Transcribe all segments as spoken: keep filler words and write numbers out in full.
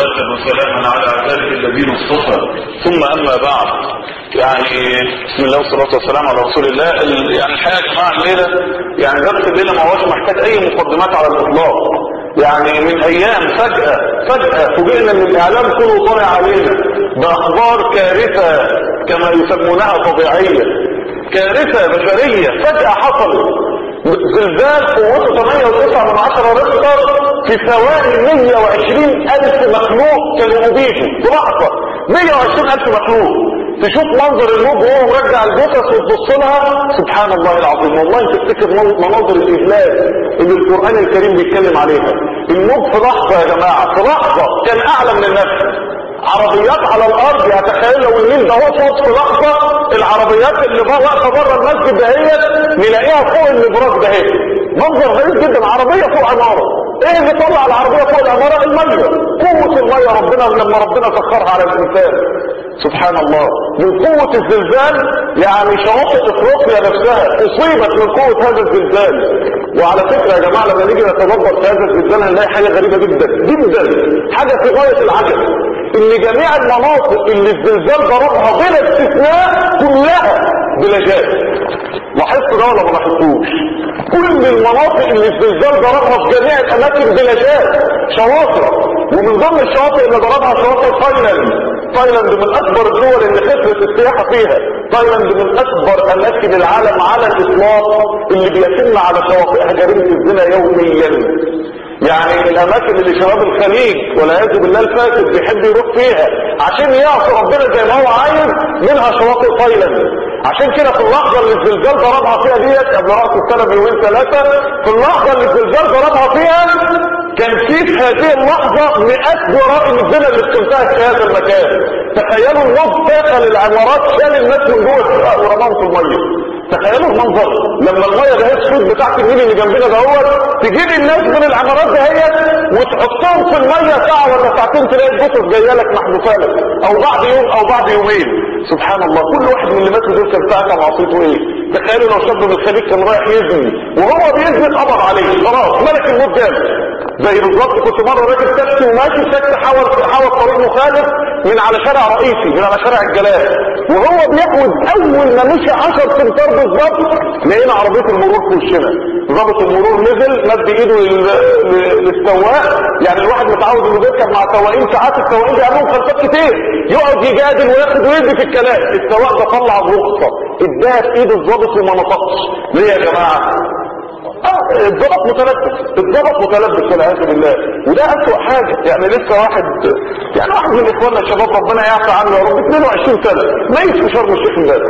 صلاة وسلاما على عباده الذين اصطفى، ثم اما بعد. يعني بسم الله والصلاة والسلام على رسول الله. يعني الحقيقة يا جماعة الليلة يعني درس الليلة ما هوش محتاج اي مقدمات على الاطلاق. يعني من ايام فجأة فجأة فوجئنا ان الاعلام كله طالع علينا باخبار كارثة كما يسمونها طبيعية، كارثة بشرية فجأة حصلت. زلزال قوته ثمانية وتسعة من عشرة ريختر في ثواني مية وعشرين ألف مخلوق كانوا أبيدوا في لحظة. مية وعشرين ألف مخلوق. تشوف منظر الموج وهو مرجع الجثث وتبص لها سبحان الله العظيم. والله انت تفتكر مناظر الإذلال اللي القرآن الكريم بيتكلم عليها. الموج في لحظة يا جماعة، في لحظة كان أعلى من النفس. عربيات على الارض، يعني تخيل لو النيل ده هو صوت في لحظه، العربيات اللي واقفه بره المسجد دهيت نلاقيها فوق الابراج دهيت. منظر غريب جدا، عربيه فوق عماره. ايه اللي طلع العربيه فوق العماره؟ الميه، قوه الميه ربنا لما ربنا سخرها على الانسان. سبحان الله. من قوه الزلزال يعني شواطئ افريقيا نفسها اصيبت من قوه هذا الزلزال. وعلى فكره يا جماعه لما نيجي نتدبر في هذا الزلزال هنلاقي حاجه غريبه جدا جدا، حاجه في غايه العجب، ان جميع المناطق اللي الزلزال ضربها بلا استثناء كلها بلاجات. لاحظتوا ده ولا ما لاحظتوش؟ كل المناطق اللي الزلزال ضربها في جميع الاماكن بلاجات، شواطئ. ومن ضمن الشواطئ اللي ضربها شواطئ تايلاند. تايلاند من اكبر الدول اللي خسرت السياحه فيها. تايلاند من اكبر اماكن العالم على الاطلاق اللي بيتم على شواطئها جريمه الزنا يوميا. يعني الاماكن اللي شباب الخليج والعياذ بالله الفاسد بيحب يروح فيها عشان يعصي ربنا زي ما هو عايز، منها شواطئ تايلاند. عشان كده في اللحظه اللي الزلزال ضربها فيها ديت قبل راس السنه بيومين ثلاثه، في اللحظه اللي الزلزال ضربها فيها كان في في هذه اللحظه مئات جرائم الزنا اللي بتنتهك في هذا المكان. تخيلوا الموج داخل العمارات شال الناس من جوه الشقق ورماهم في الميه. تخيلوا المنظر لما الميه دهيت السود بتاعت النيل اللي جنبنا دهوت تجيب الناس من العمارات دهيت وتحطهم في الميه ساعه ولا ساعتين تلاقي الجثث جايه لك محذوفه لك، او بعد يوم او بعد يومين. سبحان الله. كل واحد من اللي ماتوا دول كان ساعتها معصيته ايه؟ تخيلوا لو شاب من الخليج كان رايح يزني وهو بيزني اتقبض عليه خلاص ملك الموت جاله. زي بالظبط كنت مره راكب تاكسي وماشي التاكسي حاول حاول طريق مخالف من على شارع رئيسي من على شارع الجلال، وهو بيحود اول ما مشي عشرة امتار بالظبط لقينا عربيه المرور في وشنا. ضابط المرور نزل مد ايده للسواق. يعني الواحد متعود انه بيركب مع سواقين ساعات السواقين بيعملوا مخالفات كتير، يقعد يجادل وياخد ويدي في الكلام. السواق ده طلع الرخصه اداها في ايد الضابط وما نطقش. ليه يا جماعه؟ اه الضبط متلبس، الضبط متلبس والعياذ بالله. وده اسوأ حاجه. يعني لسه واحد يعني واحد من اخواننا الشباب ربنا يعفى عنه يا رب اثنين وعشرين سنه ميت في شرم الشيخ امبارح.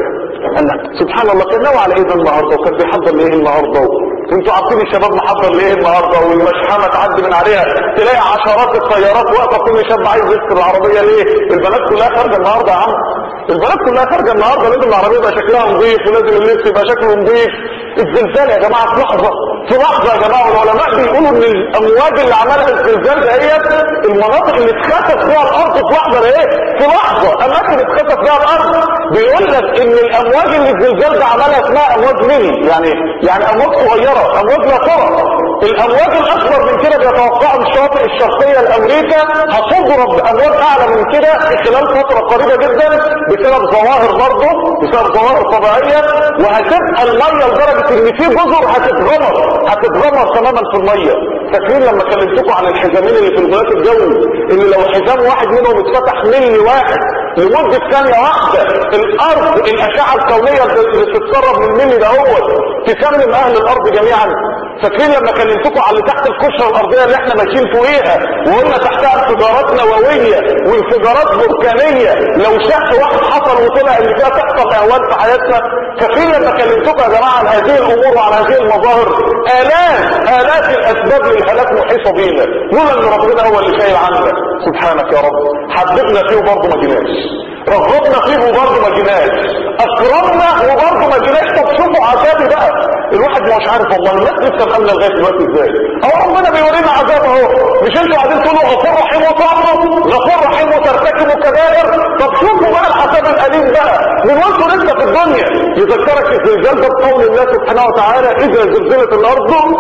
سبحان الله كان ناوي على ايه ده النهارده وكان بيحضر لايه النهارده. انتوا عارفين الشباب محضر لايه النهارده والمشحنه تعدي من عليها تلاقي عشرات السيارات واقفه كل شاب عايز يسكر العربيه. ليه؟ البنات كلها خارجه النهارده يا عم. البنات كلها خارجه النهارده لازم العربيه يبقى شكلها نظيف ولازم اللبس يبقى شكله نظيف. الزلزال يا جماعه في لحظه في لحظه يا جماعه. العلماء بيقولوا ان الامواج اللي عملها الزلزال دهيت المناطق اللي اتخسف فيها الارض في لحظه ايه؟ في لحظه اماكن اتخسف فيها الارض. بيقول لك ان الامواج اللي الزلزال ده عملها اسمها امواج ميني، يعني يعني امواج صغيره، امواج لا ترى. الامواج الاكبر من كده بيتوقعوا الشواطئ الشرقيه لامريكا هتضرب امواج اعلى من كده في خلال فتره قريبه جدا بسبب ظواهر برضه بسبب ظواهر طبيعيه، وهتبقى الميه لدرجه ان في جزر هتتغمر هتتغمر تماما في الميه. فاكرين لما كلمتكم عن الحزامين اللي في الغلاف الجوي ان لو حزام واحد منهم اتفتح ملي واحد لمده ثانيه واحده الارض الاشعه الكونيه اللي بتتسرب من الملي ده هو تسمم اهل الارض جميعا. فاكرين لما كلمتكم على اللي تحت القشره الارضيه اللي احنا ماشيين فوقيها وقلنا تحتها انفجارات نوويه وانفجارات بركانيه لو شق واحد حصل وطلع ان فيها تحصل اهوال في حياتنا. فاكرين لما كلمتكم يا جماعه عن هذه الامور وعن هذه المظاهر الاف الاف الاسباب للهلاك محيطه بينا لولا ان ربنا هو اللي شايل عنا. سبحانك يا رب. حببنا فيه وبرضه ما جيناش، رغبنا فيه وبرضه ما جيناش، اكرمنا وبرضه ما جيناش. طب شوفوا عذابي بقى. الواحد مش عارف والله الناس لسه مأمنة لغايه دلوقتي ازاي. اهو ربنا بيورينا عذاب اهو. مش انتوا قاعدين تقولوا غفور رحيم وتعبدوا غفور رحيم وترتكبوا كبائر؟ طب شوفوا بقى العذاب الاليم بقى من وانتوا لسه في الدنيا. يذكرك الزلزال ده بقول الله سبحانه وتعالى اذا زلزلت الارض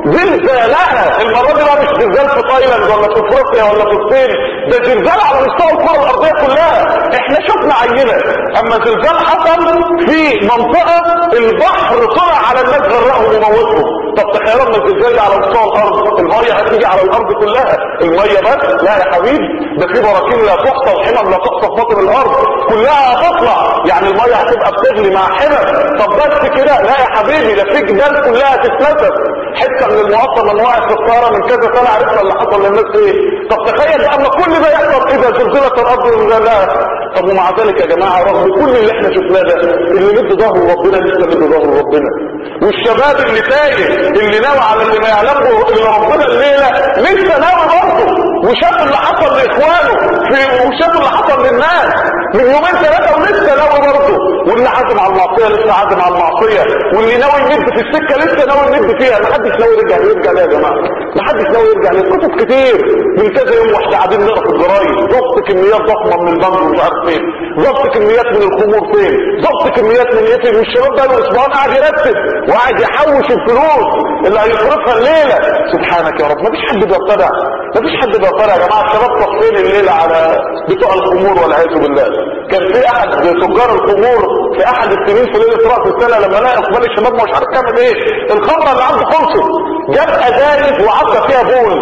زلزالها. المره دي بقى مش زلزال في تايلاند ولا في افريقيا ولا في الصين، ده زلزال على مستوى الكره الارضيه كلها. احنا شفنا عينه اما زلزال حصل في منطقه البحر طلع على الناس غرقهم وموتهم. طب تخيلوا ان الزلزال ده على مستوى الارض، الميه هتيجي على الارض كلها، الميه بس؟ لا يا حبيبي، ده في براكين لا تحصى وحمم لا تحصى في بطن الارض كلها هتطلع، يعني الميه هتبقى بتغلي مع حمم. طب بس كده؟ لا يا حبيبي، ده في جبال كلها تتنسف. حته من المواطن من وقعت في الطياره من كذا سنه عرفنا اللي حصل للناس ايه. طب تخيل لما كل ده يحصل اذا زلزلت الارض زلزالها. طب ومع ذلك يا جماعه رغم كل اللي احنا شفناه ده، اللي مد ظهره ربنا لسه مد ظهره ربنا. والشباب اللي تايه اللي ناوي على اللي ما يعلمه الا ربنا الليله لسه ناوي برضه، وشاف اللي حصل لاخوانه في، وشاف اللي حصل للناس من يومين ثلاثه ولسه ناوي برضه. واللي عازم على المعصيه لسه عازم على المعصيه، واللي ناوي يمد في السكه لسه ناوي يمد فيها. ما حدش ناوي يرجع يرجع ليه يا جماعه؟ ما حدش ناوي يرجع ليه. كتب كتير من كذا يوم واحنا قاعدين نقرا في الجرايد، ضبط كميات ضخمه من البنك ومش عارف فين، ضبط كميات من الخمور فين، ضبط كميات من ايه فين. والشباب ده له اسبوعين قاعد يرتب وقاعد يحوش الفلوس اللي هيصرفها الليله. سبحانك يا رب، ما فيش حد بيطلع، ما فيش حد بيطلع يا جماعه. الشباب صفين الليله على بتوع الخمور والعياذ بالله. كان في احد تجار الخمور في احد السنين في ليله راس السنه لما لقى اقبال الشباب مش عارف يعمل ايه، الخمره اللي عنده خلصت، جاب ازايز وعدى فيها بول،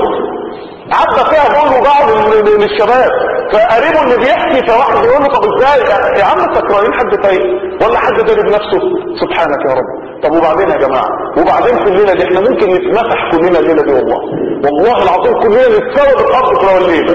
عدى فيها بول وباعه للشباب. فقريبه اللي بيحكي فواحد بيقول له طب ازاي يا عم سكرانين حد فايق ولا حد ضرب نفسه؟ سبحانك يا رب. طب وبعدين يا جماعه؟ وبعدين في الليله دي احنا ممكن نتمسح كلنا الليله دي، والله والله العظيم كلنا نتساوى بالارض في الليله.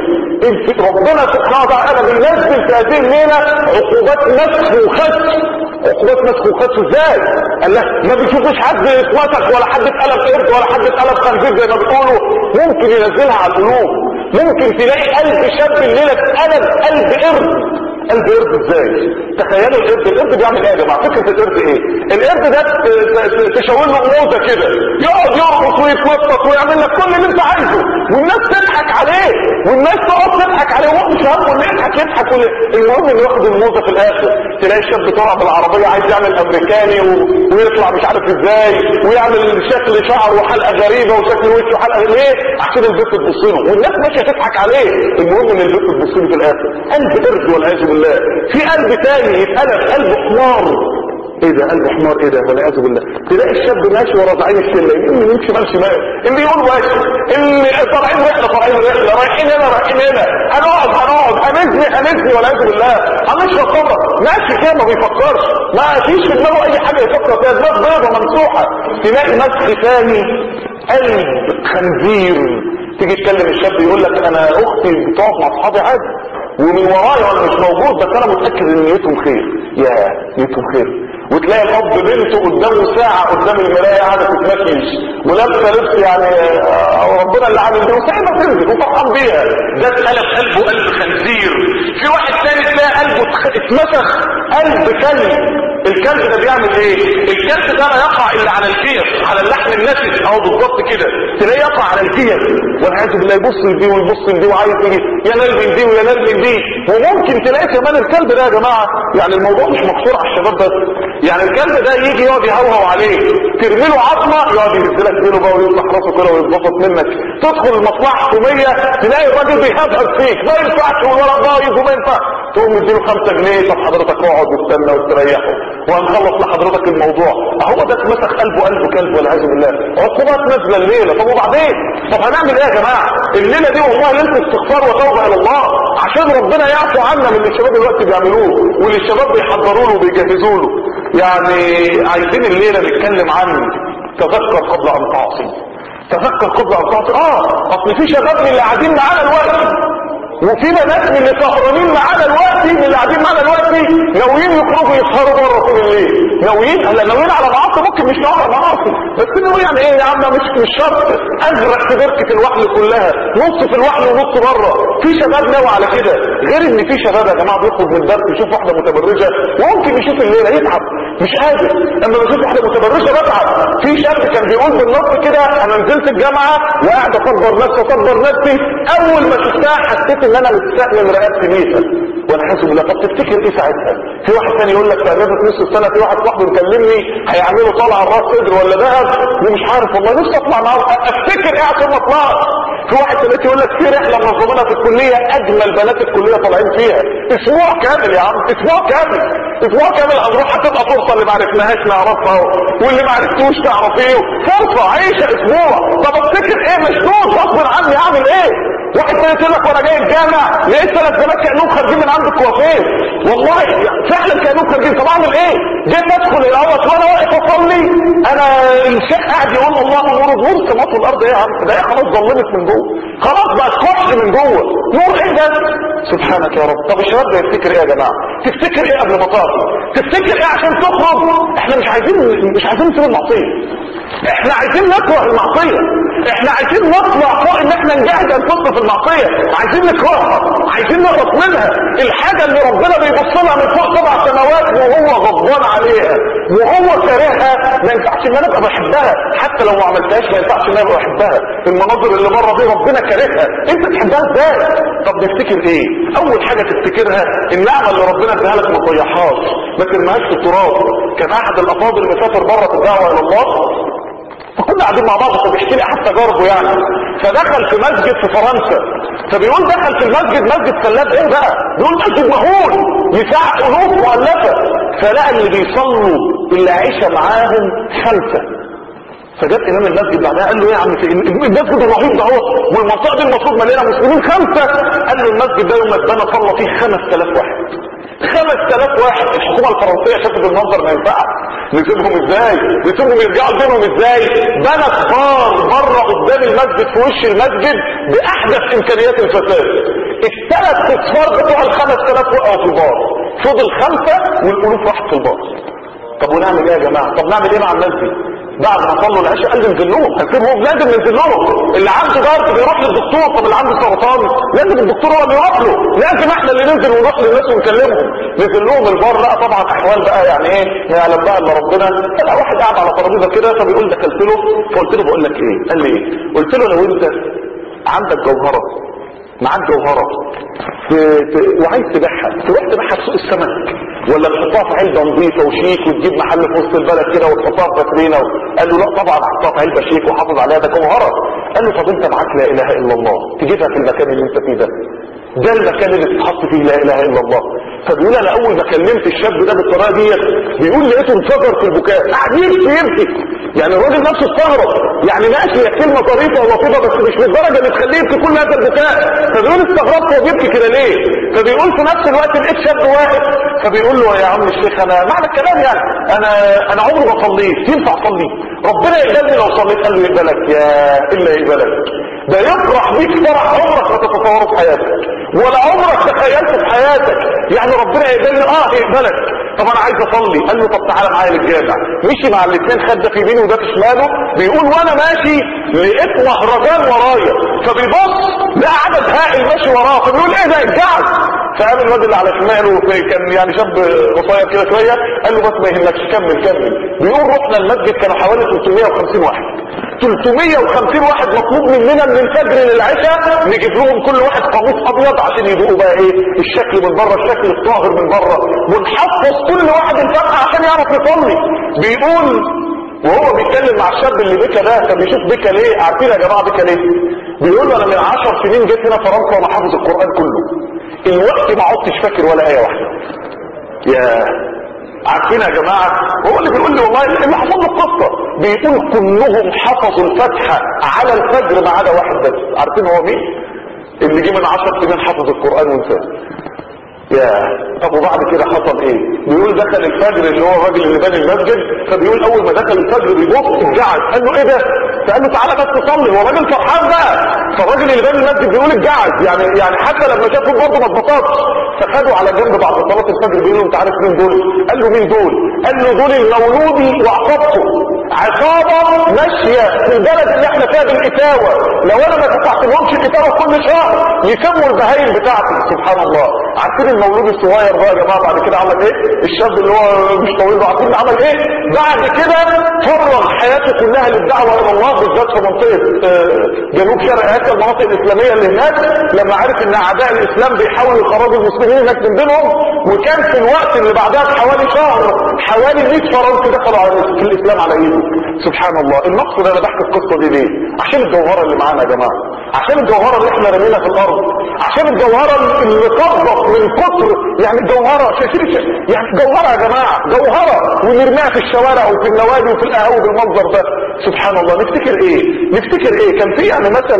ربنا سبحانه وتعالى بينزل في هذه الليله عقوبات مسخ وخسف. عقوبات مسخ وخسف ازاي؟ قال لك ما بيشوفوش حد اتمسخ ولا حد اتقلب قرد ولا حد اتقلب خنزير زي ما بيقولوا. ممكن ينزلها على القلوب. ممكن تلاقي قلب شاب الليله اتقلب قلب قرد. قلب قرد ازاي؟ تخيلوا القرد، القرد بيعمل ايه يا جماعه؟ فكره القرد ايه؟ القرد ده تشاور له موزه كده يقعد يرقص ويتنطط ويعمل لك كل اللي انت عايزه، والناس تضحك عليه، والناس تقعد تضحك عليه وهو مش همه انه يضحك يضحك كل المهم انه ياخد الموزه في الاخر. تلاقي الشاب طالع بالعربيه عايز يعمل امريكاني و... ويطلع مش عارف ازاي ويعمل شكل شعر وحلقه غريبه وشكل وش وحلقه ليه؟ عشان البنت تبص له والناس ماشيه تضحك عليه. المهم ان البنت تبص له في الاخر. قلب قرد والعياذ بالله. في قلب تاني يتقلب قلب حمار. ايه ده قلب حمار؟ ايه ده والعياذ بالله. تلاقي الشاب ماشي ورا زعيم الشله، اللي يمشي مال شمال، اللي يقول ماشي، اللي طالعين رحله طالعين رحله، رايحين هنا رايحين هنا، هنقعد هنقعد هنزني هنزني والعياذ بالله، هنشرب خمر، ماشي كده ما بيفكرش، ما فيش في دماغه اي حاجه يفكر فيها، دماغ بيضه ممسوحه. تلاقي مسخ ثاني قلب خنزير. تيجي تكلم الشاب يقول لك انا اختي بتقعد مع اصحابي عادي ومن ورايا وانا مش موجود بس انا متاكد ان نيتهم خير. يا نيتهم خير. وتلاقي الاب بنته قدامه ساعه قدام المرايه قاعده تتمكيش ولابسه لبس يعني آه ربنا اللي عامل ده وسايبها تنزل وفرحان بيها. ده اتقلب قلبه قلب خنزير. في واحد تاني تلاقي قلبه اتمسخ قلب كلب. الكلب ده بيعمل ايه؟ الكلب ده لا يقع الا على الكيس، على اللحم النسف اهو بالظبط كده، تلاقيه يقع على الكيس والعياذ بالله، يبص لدي ويبص لدي وعايز يجي ينال من دي وينال من دي. وممكن تلاقي كمان الكلب ده يا جماعه يعني الموضوع مش مقصور على الشباب بس، يعني الكلب ده يجي يقعد يهوهو عليه، ترمي له عظمه يقعد ينزلك ديله بقى ويفتح راسه كده ويتبسط منك. تدخل المصلحه الحكوميه تلاقي الراجل بيهبهب فيك، ما ينفعش والورق بايظ وما ينفعش، تقوم مديله خمسة جنيه، طب حضرتك اقعد واستنى واستريحه وهنخلص لحضرتك الموضوع. اهو ده اتمسخ قلبه قلبه كلب والعياذ بالله. عقوبات نازله الليله. طب وبعدين؟ طب هنعمل ايه يا جماعه؟ الليله دي والله ليله استغفار وتوبه الى الله عشان ربنا يعفو عنا من اللي الشباب دلوقتي بيعملوه واللي الشباب بيحضروا له وبيجهزوا له. يعني عايزين الليله نتكلم عن تذكر قبل ان تعصي. تذكر قبل ان تعصي. اه اصل في شباب من اللي قاعدين معانا دلوقتي وفي ناس من اللي سهرانين معانا دلوقتي من اللي قاعدين معانا دلوقتي ناويين يخرجوا يسهروا بره طول الليل. ناويين هلا ناويين على معاصي، ممكن مش ناويين على معاصي بس ناويين يعني ايه يا عم؟ مش مش شرط ازرق في بركه الوحل كلها، نص في الوحل ونص بره. في شباب ناوي على كده، غير ان في شباب يا جماعه بيخرج من الدرس يشوف واحده متبرجه وممكن يشوف الليله يتعب مش قادر. اما بشوف واحده متبرشه بتعب. في شاب كان بيقول بالنص كده انا نزلت الجامعه وقاعد اصبر نفسي اصبر نفسي، اول ما شفتها حسيت ان انا مستأمن رقبتي ميته وانا حاسس بالله. طب تفتكر ايه ساعتها؟ في واحد ثاني يقول لك في اجازه نص السنه في واحد صاحبي مكلمني هيعملوا طلعه راس صدر ولا ذهب ومش عارف والله نفسي اطلع معاهم. افتكر ايه عشان ما اطلعش؟ في واحد ثالث يقول لك في رحله منظمينها في الكليه اجمل بنات الكليه طالعين فيها، اسبوع كامل يا عم، اسبوع كامل، اسبوع كامل هنروح، هتبقى فرصه اللي ما عرفناهاش نعرفها واللي ما عرفتوش تعرفيه، فرصه عيشه اسبوع. طب افتكر ايه؟ مشدود غصب عني، اعمل ايه؟ واحد ثالث يقول لك وانا جاي الجامع لقيت ثلاث بنات كانهم خارجين من عند الكوافير، والله فعلا كانهم خارجين. طب اعمل ايه؟ جيت ادخل الاول وانا واقف اصلي انا الشيخ قاعد يقول الله نور نور سماوات الارض. ايه يا عم ده؟ ايه خلاص ظلمت من جوه، خلاص بقت كحل من جوه، نور ايه ده؟ سبحانك يا رب. طب الشباب ده يفتكر ايه يا جماعه؟ تفتكر ايه قبل ما تطلع؟ تفتكر ايه عشان تخرج؟ احنا مش عايزين مش عايزين نسيب المعصيه، احنا عايزين نكره المعصيه، احنا عايزين نطلع فوق ان احنا نجاهد انفسنا في المعصيه، عايزين نكرهها، عايزين نهرب منها. الحاجه اللي ربنا بيبص لها من فوق سبع سماوات وهو غضبان عليها وهو كارهها، ما ينفعش ان انا ابقى بحبها، حتى لو ما عملتهاش ما ينفعش ان انا ابقى بحبها. المناظر اللي بره دي ربنا كارهها، انت تحبها ازاي؟ طب نفتكر ايه؟ اول حاجه تفتكرها النعمه اللي ربنا اداها لك ما تضيعهاش، ما ترميهاش في التراب. كان احد الافاضل مسافر بره في الدعوه الى الله، فكنا قاعدين مع بعض فبيحكي لي احد تجاربه يعني، فدخل في مسجد في فرنسا، فبيقول دخل في المسجد مسجد سلاب ايه بقى؟ بيقول مسجد مهول يساع الوف مؤلفه، فلقى اللي بيصلوا اللي عايشه معاهم خمسه. فجاب امام المسجد بعدها قال له ايه يا عم المسجد الرهيب ده هو والمنطقه دي المفروض مليانه مسلمين خمسه؟ قال له المسجد ده يوم ما اتبنى صلى فيه خمس آلاف واحد، خمس آلاف واحد. الحكومه الفرنسيه شافت المنظر ما ينفعش، نسيبهم ازاي؟ نسيبهم يرجعوا لدينهم ازاي؟ بنى كبار بره قدام المسجد في وش المسجد باحدث امكانيات الفساد. الثلاث اصفار بتوع الخمس آلاف وقعوا في البار، فضل خمسه والالوف راحت في البار. طب ونعمل ايه يا جماعه؟ طب نعمل ايه مع الناس دي؟ بعد ما صلوا العشاء قال ننزل لهم، هنسيبهم لازم ننزل لهم. اللي عنده ضغط بيروح للدكتور، طب اللي عنده سرطان لازم الدكتور هو اللي يروح له، لازم احنا اللي ننزل ونروح للناس ونكلمهم. نزل لهم البار، لا طبعا احوال بقى يعني ايه ما يعلم بقى الا ربنا. فلا واحد قاعد على ترابيزه كده فبيقول دخلت له فقلت له بقول لك ايه؟ قال لي ايه؟ قلت له لو انت عندك جوهره معاك جوهره وعايز تبيعها، تروح تبيعها في سوق السمك ولا تحطها في علبه نظيفه وشيك وتجيب محل في وسط البلد كده وتحطها في فاترينا؟ قال له لا طبعا احطها في علبه شيك وحافظ عليها، ده جوهره. قال له طب انت معاك لا اله الا الله تجيبها في المكان اللي انت فيه ده، ده المكان اللي تتحط فيه لا اله الا الله. فبيقول انا اول ما كلمت الشاب ده بالطريقه ديت بيقول لقيته انفجر في البكاء، قاعد يبكي يبكي. يعني الراجل نفسه استغرب، يعني ماشي هي كلمه طريفه ولطيفه بس مش للدرجه اللي تخليه يبكي كل هذا البكاء. فبيقول استغربت هو بيبكي كده ليه؟ فبيقول في نفس الوقت لقيت شاب واقف فبيقول له يا عم الشيخ انا معنى الكلام يعني انا انا عمري ما صليت، ينفع اصلي؟ ربنا يقبلني لو صليت؟ قال له يقبلك يا الا يقبلك، ده يفرح بيك فرح عمرك ما تتصوره في حياتك ولا عمرك تخيلته في حياتك. يعني ربنا يقبلني اه يقبلك. طب انا عايز اصلي، قال له طب تعالى معايا للجامع. مشي مع الاثنين، خد ده في يمينه وده في شماله. بيقول وانا ماشي لقيت مهرجان ورايا، فبيبص لقى عدد هائل ماشي وراه، فبيقول ايه ده الجعل؟ فقام الواد اللي على شماله كان يعني شاب قصير كده شويه قال له بس ما يهمكش كمل كمل. بيقول رحنا المسجد كانوا حوالي ثلاثمية وخمسين واحد، ثلاثمية وخمسين واحد مطلوب مننا من الفجر للعشاء نجيب لهم كل واحد قميص ابيض عشان يدوقوا بقى ايه الشكل من بره، الشكل الطاهر من بره، ونحفظ كل واحد الفاتحه عشان يعرف يصلي. بيقول وهو بيتكلم مع الشاب اللي بكى ده، كان بيشوف بكى ليه؟ عارفين يا جماعه بكى ليه؟ بيقول انا من عشر سنين جيت هنا فرنسا وانا حافظ القران كله، الوقت ما عدتش فاكر ولا ايه واحده. يا عارفين يا جماعه هو اللي بيقول لي والله اللي حصل له القصه، بيقول كلهم حفظوا الفاتحه على الفجر ما عدا واحد بس. عارفين هو مين؟ اللي جه من عشر سنين حفظ القران وانساه. يا طب وبعد كده حصل ايه؟ بيقول دخل الفجر اللي هو الراجل اللي بنى المسجد، فبيقول اول ما دخل الفجر بيبص اتجعد، قال له ايه ده؟ فقال له تعالى بس تصلي، هو راجل فرحان بقى. فالراجل اللي بنى المسجد بيقول اتجعد، يعني يعني حتى لما شافه برضه ما اتبسطش. فخدوا على جنب بعد صلاه الفجر بيقول له انت عارف مين دول؟ قال له مين دول؟ قال له دول المولودي وعقبته. عصابة ماشية في البلد اللي احنا فيها بالإتاوة، لو انا ما دفعت لهمش الإتاوة كل شهر يسموا البهايم بتاعتي. سبحان الله. عارفين المولود الصغير بقى يا جماعة بعد كده عمل ايه؟ الشاب اللي هو مش طويل عارفين عمل ايه؟ بعد كده فرغ حياته كلها للدعوة الى الله، بالذات في منطقة جنوب شرق اسيا المناطق الاسلامية اللي هناك، لما عرف ان اعداء الاسلام بيحاولوا يخرجوا المسلمين هناك من بينهم. وكان في الوقت اللي بعدها بحوالي شهر حوالي مئة فرنسي دخلوا في الاسلام على ايده. سبحان الله. المقصد انا بحكي القصة دي ليه؟ عشان الجوهرة اللي معانا يا جماعة، عشان الجوهرة اللي احنا رمينا في الارض، عشان الجوهرة اللي طبق من كتر يعني جوهرة شايفين يعني جوهرة يا جماعة، جوهرة ونرميها في الشوارع وفي النوادي وفي القهاوي بالمنظر ده. سبحان الله. نفتكر ايه نفتكر ايه كان في يعني مثل،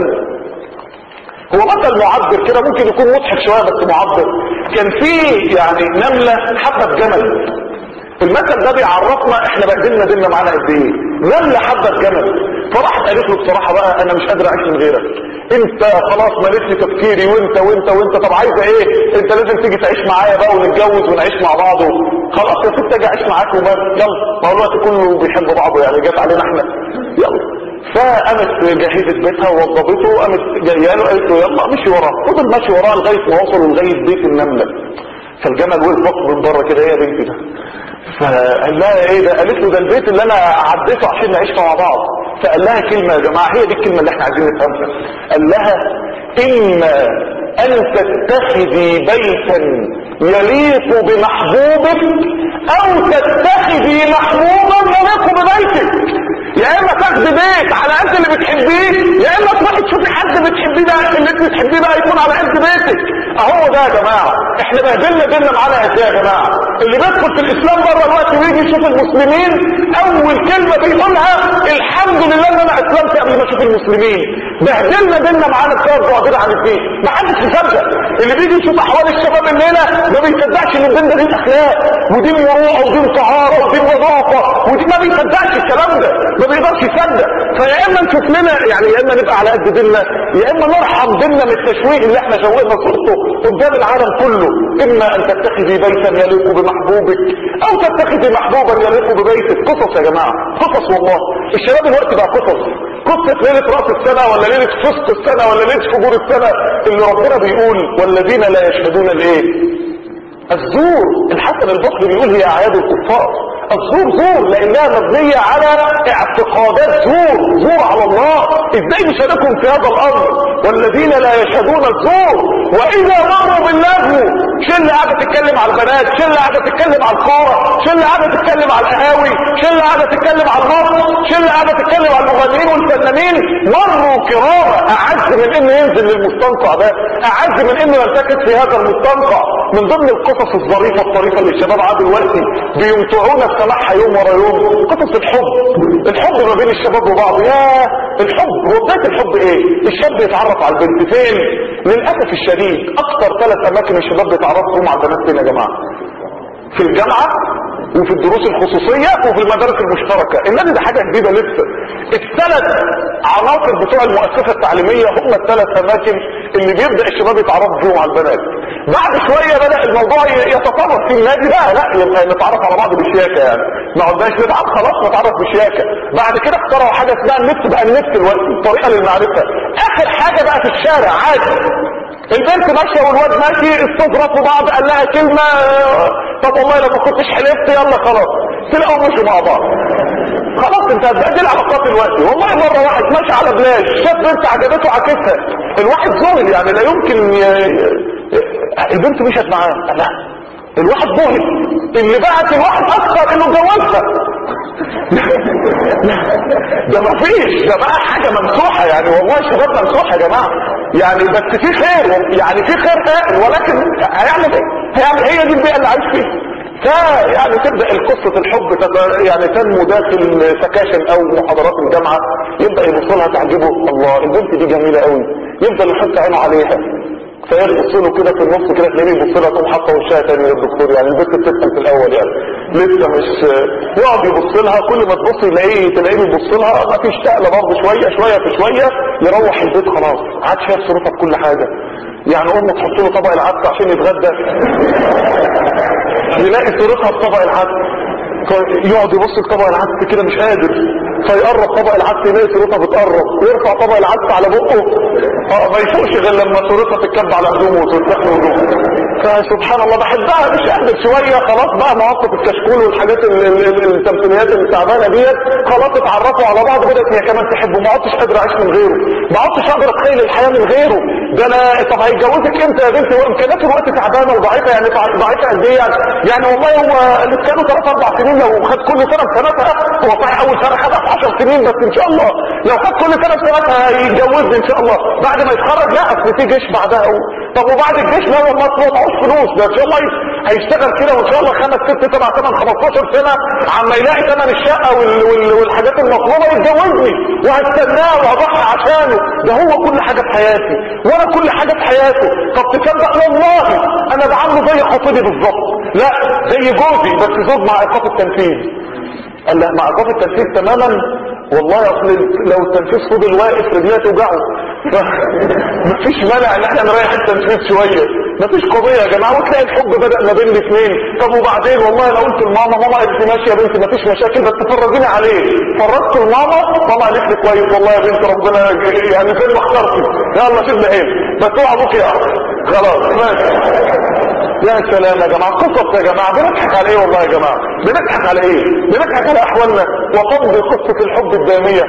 هو مثل معبر كده ممكن يكون مضحك شوية بس معبر. كان في يعني نملة حبة جمل، المثل ده بيعرفنا احنا بقدلنا ديننا معانا قد ايه. نملة حبة جمل، فراحت قالت له بصراحة بقى انا مش قادر اعيش من غيرك، انت خلاص مليت لي تفكيري وانت وانت وانت طب عايزه ايه؟ انت لازم تيجي تعيش معايا بقى ونتجوز ونعيش مع بعض. خلاص يا ست اجي اعيش معاك وبس، يلا ما هو الوقت كله بيحب بعضه يعني جت علينا احنا، يلا. فقامت جهزت بيتها ووضبته وقامت جايه له قالت له يلا مشي وراه. فضل ماشي وراه لغايه ما وصلوا لغايه بيت النمله. فالجمل وقف من بره كده، ايه يا بنتي ده؟ فقال لها ايه ده؟ قالت له ده البيت اللي انا عديته عشان نعيش مع بعض. فقال لها كلمه يا جماعه، هي دي الكلمه اللي احنا عايزين نفهمها. قال لها اما ان تتخذي بيتا يليق بمحبوبك او تتخذي محبوبا يليق ببيتك. يا اما تاخدي بيت على قد اللي بتحبيه، يا اما تروحي تشوفي حد بتحبيه ده اللي انت بتحبيه بقى يكون على قد بيتك. اهو ده يا جماعه احنا بهدلنا ديننا معانا قد ايه يا جماعه. اللي بيدخل في الاسلام بره الوقت ويجي يشوف المسلمين اول كلمه بيقولها الحمد لله ان انا اسلمت قبل ما اشوف المسلمين. بهدلنا ديننا معانا بسبب بعدنا عن الدين. ما حدش يصدق اللي بيجي يشوف احوال الشباب الليله ما بيصدقش ان الدين ده دين اخلاق ودين مروءه ودين طهاره ودين نظافه ودين، ما بيصدقش الكلام ده، ما بيقدرش يصدق. فيا اما نشوف لنا يعني يا اما نبقى على قد ديننا، يا اما نرحم ديننا من التشويه اللي احنا شوهنا صورته قدام العالم كله. اما ان تتخذي بيتا يليق بمحبوبك او تتخذي محبوبا يليق ببيتك. قصص يا جماعه، قصص والله. الشباب الوقت بقى قصص، قصه ليله راس السنه ولا ليله فسق السنه ولا ليله فجور السنه اللي ربنا بيقول والذين لا يشهدون الايه؟ الزور. الحسن البصري بيقول هي اعياد الكفار. الزور زور لانها مبنية على اعتقادات زور، زور على الله. ازاي نشاركهم في هذا الامر؟ والذين لا يشهدون الزور واذا مروا باللغو. شله قاعده تتكلم على البنات، شله قاعده تتكلم على الكوره، شله قاعده تتكلم على القهاوي، شله قاعده تتكلم على النص، شله قاعده تتكلم على المغنيين والفنانين. مروا كرامه. اعز من انه ينزل للمستنقع ده، اعز من انه يلتقط في هذا المستنقع. من ضمن القصص الظريفه الطريفه اللي الشباب عاد دلوقتي بيمتعونا سمعها يوم ورا يوم، قصص الحب. الحب ما بين الشباب وبعض. يا الحب هو بدايه الحب ايه؟ الشاب يتعرف على البنت فين؟ للاسف الشديد اكثر ثلاث اماكن الشباب بيتعرفوا فيهم على البنات فين يا جماعه؟ في الجامعه وفي الدروس الخصوصيه وفي المدارس المشتركه. النادي ده حاجه جديده لسه. الثلاث عناصر بتوع المؤسسه التعليميه هم الثلاث اماكن اللي بيبدا الشباب يتعرفوا فيهم على البنات. بعد شويه بدا الموضوع يتطرق في النادي بقى، لا يبقى نتعرف على بعض بشياكه، يعني ما عدناش نتعرف خلاص نتعرف بشياكه. بعد كده اخترعوا حاجه اسمها النت، بقى النت دلوقتي طريقه للمعرفه. اخر حاجه بقى في الشارع عادي، البنت ماشيه والواد ماشي استظرفوا بعض قال لها كلمه طب والله لو ما كنتش حلفت يلا خلاص تلاقوا مشوا مع بعض. خلاص انت هتبدل العلاقات دلوقتي. والله مره واحد ماشي على بلاش شاف بنت عجبته عكسها، الواحد ذهل يعني لا يمكن ي... البنت مشت معاه، لا الواحد ذهل. اللي بعت الواحد اكثر انه جوزها. ده ما فيش، ده بقى حاجه ممسوحه يعني. والله الشباب ممسوحه يا جماعه يعني، بس في خير يعني، في خير خير ولكن هيعمل ايه؟ هيعمل هي دي البيئه اللي عايش فيها. فيعني تبدا القصه الحب يعني تنمو داخل سكاشن او محاضرات الجامعه، يبدا يبص لها تعجبه، الله البنت دي جميله قوي، يفضل يحط عينه عليها. فيبص له كده في النص كده تلاقيه يبص لها تقوم حاطه وشها تاني للدكتور، يعني البنت بتسال في الاول يعني لسه مش يقعد يبص لها، كل ما تبص يلاقيه تلاقيه بيبص لها ما فيش تقله برضه، شويه شويه في شويه يروح البيت خلاص عاد شايف صورتها بكل حاجه. يعني امه تحط له طبق العدس عشان يتغدى يلاقي صورتها في طبق العدس. يقعد يبص لطبق العدس كده مش قادر، فيقرب طبق العدس يلاقي صورتها بتقرب، ويرفع طبق العدس على بقه اه ما يفوقش غير لما صورتها تتكب على هدومه وترتاح له هدومه. فسبحان الله بحبها مش قادر شويه، خلاص بقى مواقف الكشكول والحاجات التمثيليات اللي تعبانه ديت خلاص اتعرفوا على بعض، بدات هي كمان تحبه، ما عدتش قادر اعيش من غيره، ما عدتش اقدر اتخيل الحياه من غيره. ده انا طب هيتجوزك امتى يا بنتي وامكانياته الوقت تعبانه وضعيفه؟ يعني ضعيفه قد ايه يعني؟ يعني والله هو اللي كانوا ثلاث اربع سنين لو خد كل سنه بسنتها، هو صحيح اول سنه خدها في عشر سنين بس ان شاء الله لو خد كل سنه بسنتها هيتجوزني ان شاء الله. بعد ما يتخرج لا اصل في جيش بعدها و... طب وبعد الجيش لا والله اصل معهوش فلوس، ده ان شاء الله هيشتغل كده وان شاء الله خمس ست سبع ثمان خمستاشر سنه عما يلاقي ثمن الشقه وال... وال... والحاجات المطلوبه يتجوزني وهستناه وهضحي عشانه، ده هو كل حاجه في حياتي وانا كل حاجه في حياته. طب تصدق والله انا بعمله زي خطيبي بالظبط، لا زي جوزي بس زوج مع ايقاف التنفيذ. قال لا مع ايقاف التنفيذ تماما، والله اصل لو التنفيذ فضل واقف رجليه توجعه، مفيش مانع ان احنا نريح التنفيذ شويه، مفيش قضيه يا جماعه. وتلاقي الحب بدا ما بين الاثنين. طب وبعدين والله انا قلت لماما، ماما قالت لي ماشي يا بنتي مفيش مشاكل بس فرجيني عليه، فرجت لماما، ماما قالت لي كويس والله يا بنتي ربنا يعني زي ما اخترتي، يلا شد عين بس اوعى ابوك يعرف خلاص ماشي. يا سلام يا جماعه، قصص يا جماعه، بنضحك على ايه والله يا جماعه؟ بنضحك على ايه؟ بنضحك على احوالنا وتمضي قصه الحب الداميه.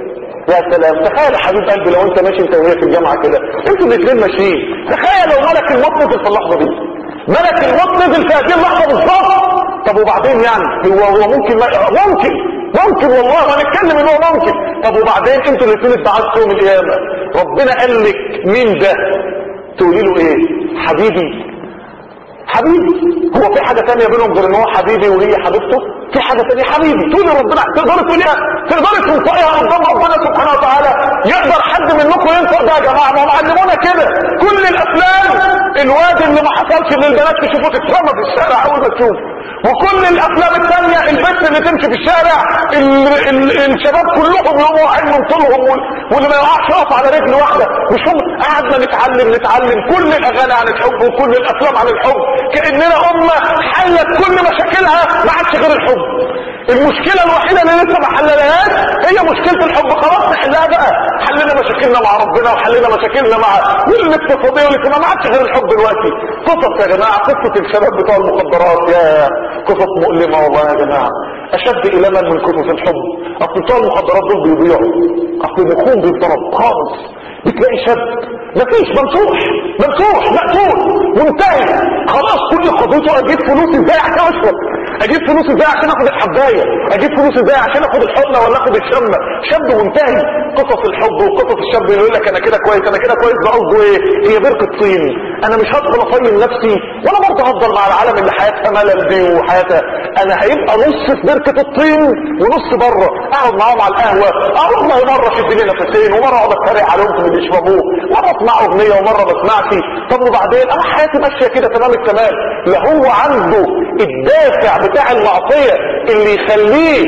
يا سلام، تخيل يا حبيب قلبي لو انت ماشي انت وهي في الجامعه كده، انتوا الاثنين ماشيين، تخيل لو ملك الموت نزل في اللحظه دي، ملك الموت نزل في هذه اللحظه بالظبط. طب وبعدين يعني هو هو ممكن ما ممكن ممكن والله هنتكلم ان هو ممكن. طب وبعدين انتوا الاثنين اتبعتوا يوم القيامه، ربنا قال لك مين ده؟ تقولي له ايه؟ حبيبي حبيبي. هو في حاجه ثانيه بينهم غير ان هو حبيبي وهي حبيبته؟ في حاجه ثانيه حبيبي. تقولي ربنا تقدري تقوليها، تقدري تنطقيها قدام ربنا سبحانه وتعالى؟ يقدر حد منكم ينطق ده يا جماعه؟ ما هم علمونا كده. كل الافلام الواد اللي ما حصلش للبنات تشوفه تترمى في الشارع اول ما تشوف، وكل الافلام الثانيه البنت اللي تمشي في الشارع ال ال الشباب كلهم يقوموا واقعين من طولهم، واللي ما يقعش يقف على رجل واحده. مش هم قعدنا نتعلم نتعلم كل الاغاني عن الحب وكل الافلام عن الحب، كاننا امه حلت كل مشاكلها ما عادش غير الحب. المشكله الوحيده اللي لسه ما حللهاش هي مشكله الحب، خلاص نحلها بقى. حلنا مشاكلنا مع ربنا وحلنا مشاكلنا مع الاقتصاديه والاجتماعيه، ما عادش غير الحب دلوقتي. قصص يا جماعه، قصه الشباب بتوع المخدرات، يا قصص مؤلمه والله يا جماعه، اشد الما من قصص الحب. اصل بتوع المخدرات دول بيضيعوا، اصل مخهم بيتضرب خالص. بتلاقي شاب مفيش ممسوح ممسوح مقتول منتهي، خلاص كل قضيته اجيب فلوس ازاي عشان اشرب، اجيب فلوس ازاي عشان اخد الحبايه، اجيب فلوس ازاي عشان اخد الحقنه ولا اخد الشمه. شاب منتهي. قصص الحب وقصص الشاب اللي يقول لك انا كده كويس انا كده كويس، ده قصده ايه؟ هي بركه طين، انا مش هدخل اطين نفسي ولا برضه هفضل مع العالم اللي حياتها ملل دي وحياتها، انا هيبقى نص في بركه الطين ونص بره، اقعد معاهم على القهوه، اه والله مره شد لي نفسين ومره اقعد اتريق عليهم في اللي بيشربوه، مره اسمع اغنيه ومره ما اسمعش. طب وبعدين انا حياتي ماشيه كده تمام التمام. لا هو عنده الدافع بتاع المعصيه اللي يخليه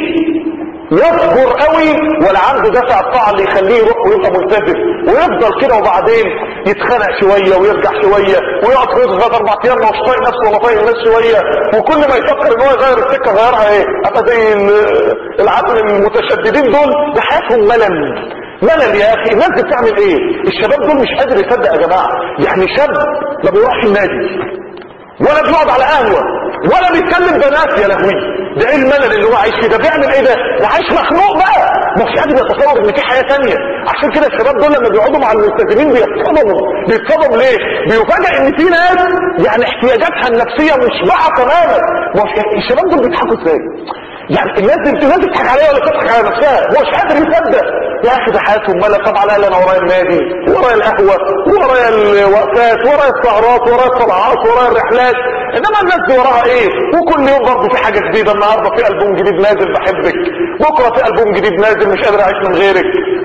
يصبر قوي، ولا عنده دافع الطاعه اللي يخليه يروح ويبقى ملتزم ويفضل كده، وبعدين يتخانق شويه ويرجع شويه ويقعد في ثلاث اربع ايام مش طايق نفسه ولا طايق الناس شويه، وكل ما يفكر ان هو يغير السكه غيرها ايه؟ ابقى زي العقل المتشددين دول، ده حياتهم ملل ملل يا اخي. الناس دي بتعمل ايه؟ الشباب دول مش قادر يصدق يا جماعه. يعني شاب ما بيروحش النادي ولا بيقعد على قهوه ولا بيتكلم بنات، يا لهوي ده ايه الملل اللي هو عايش فيه ده؟ بيعمل ايه ده؟ ده عايش مخنوق بقى، مش قادر يتصور ان في حياه ثانيه. عشان كده الشباب دول لما بيقعدوا مع الملتزمين بيتصدموا. بيتصدموا ليه؟ بيفاجئ ان في ناس يعني احتياجاتها النفسيه مشبعه تماما. الشباب دول بيضحكوا ازاي؟ يعني الناس دي الناس بتضحك عليها ولا بتضحك على نفسها؟ مش قادر يصدق يا اخي ده حياتهم ملل. طب على الاقل انا ورايا النادي ورايا القهوه ورايا الوقفات ورايا السهرات ورايا الطلعات ورايا الرحلات، انما الناس دي وراها ايه؟ وكل يوم برضه في حاجه جديده، النهارده في البوم جديد نازل بحبك، بكره في البوم جديد نازل مش قادر اعيش من غيرك،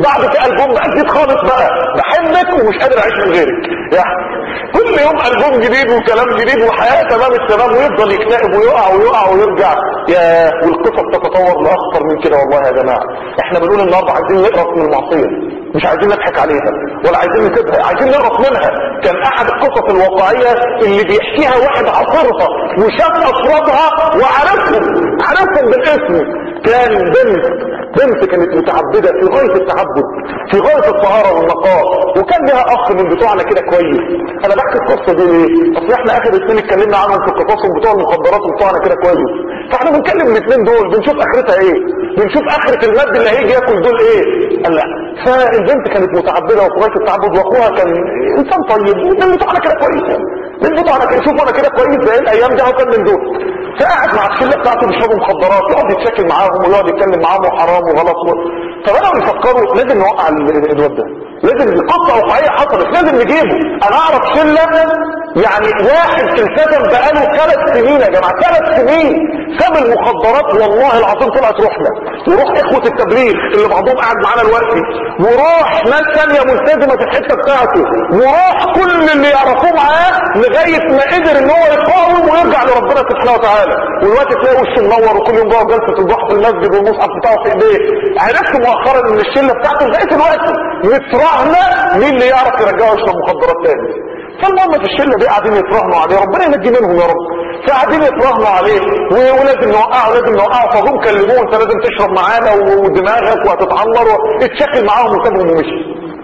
بعد في البوم بقى جديد خالص بقى، بحبك ومش قادر اعيش من غيرك، يعني كل يوم البوم جديد وكلام جديد وحياه تمام التمام، ويفضل يكتئب ويقع ويقع ويرجع. يا والقصه تتطور لاخطر من كده والله يا جماعه. احنا بنقول النهارده عايزين نقرف من المعصيه، مش عايزين نضحك عليها ولا عايزين نسيبها، عايزين نقرف منها. كان احد القصص الواقعيه اللي بيحكيها واحد عاصرها وشاف افرادها وعرفهم عرفهم بالاسم. كان بنت بنت كانت متعبده في غايه التعبد، في غايه الطهاره والنقاء، وكان لها اخ من بتوعنا كده كويس. انا بحكي القصه دي ليه؟ اصل احنا اخر اثنين اتكلمنا عنهم في قصصهم بتوع المخدرات وبتوعنا كده كويس، فاحنا بنتكلم الاثنين دول بنشوف اخرتها ايه، بنشوف اخره المد اللي هيجي ياكل دول ايه. قال لا، فالبنت كانت متعبده وفي غايه التعبد، واخوها كان انسان طيب، من بتوعنا كده كويس، من بتوعنا كده شوفوا انا كده كويس زي الايام دي، هو كان من دول. فقعد مع الشله بتاعته بيشربوا مخدرات، يقعد يتشاكل معاهم ويقعد يتكلم معاهم وحرام وغلط و... فبداوا يفكروا لازم نوقع الواد ده، لازم قصه واقعيه حصلت لازم نجيبه. انا اعرف شله يعني واحد التزم بقاله ثلاث سنين يا جماعه، ثلاث سنين ساب المخدرات والله العظيم، طلعت روحنا وروح اخوه التبليغ اللي بعضهم قاعد معانا دلوقتي، وروح ناس ثانيه ملتزمه في الحته بتاعته، وروح كل اللي يعرفوه معاه لغايه ما قدر ان هو يقاوم ويرجع لربنا سبحانه وتعالى. والوقت تلاقي وشه منور وكل يوم جوه جلسه الضحى في المسجد والمصحف بتاعه في ايديه. عرفت مؤخرا ان الشله بتاعته لغايه دلوقتي متراهنه مين اللي يعرف يرجعه يشرب مخدرات تاني. فالمهم في الشله دي قاعدين يتراهنوا عليه، ربنا ينجي منهم يا رب. فقاعدين يتراهنوا عليه ولازم نوقعه لازم نوقعه، فهم كلموه انت لازم تشرب معانا ودماغك وهتتعمر، اتشكل معاهم وسابهم ومشي.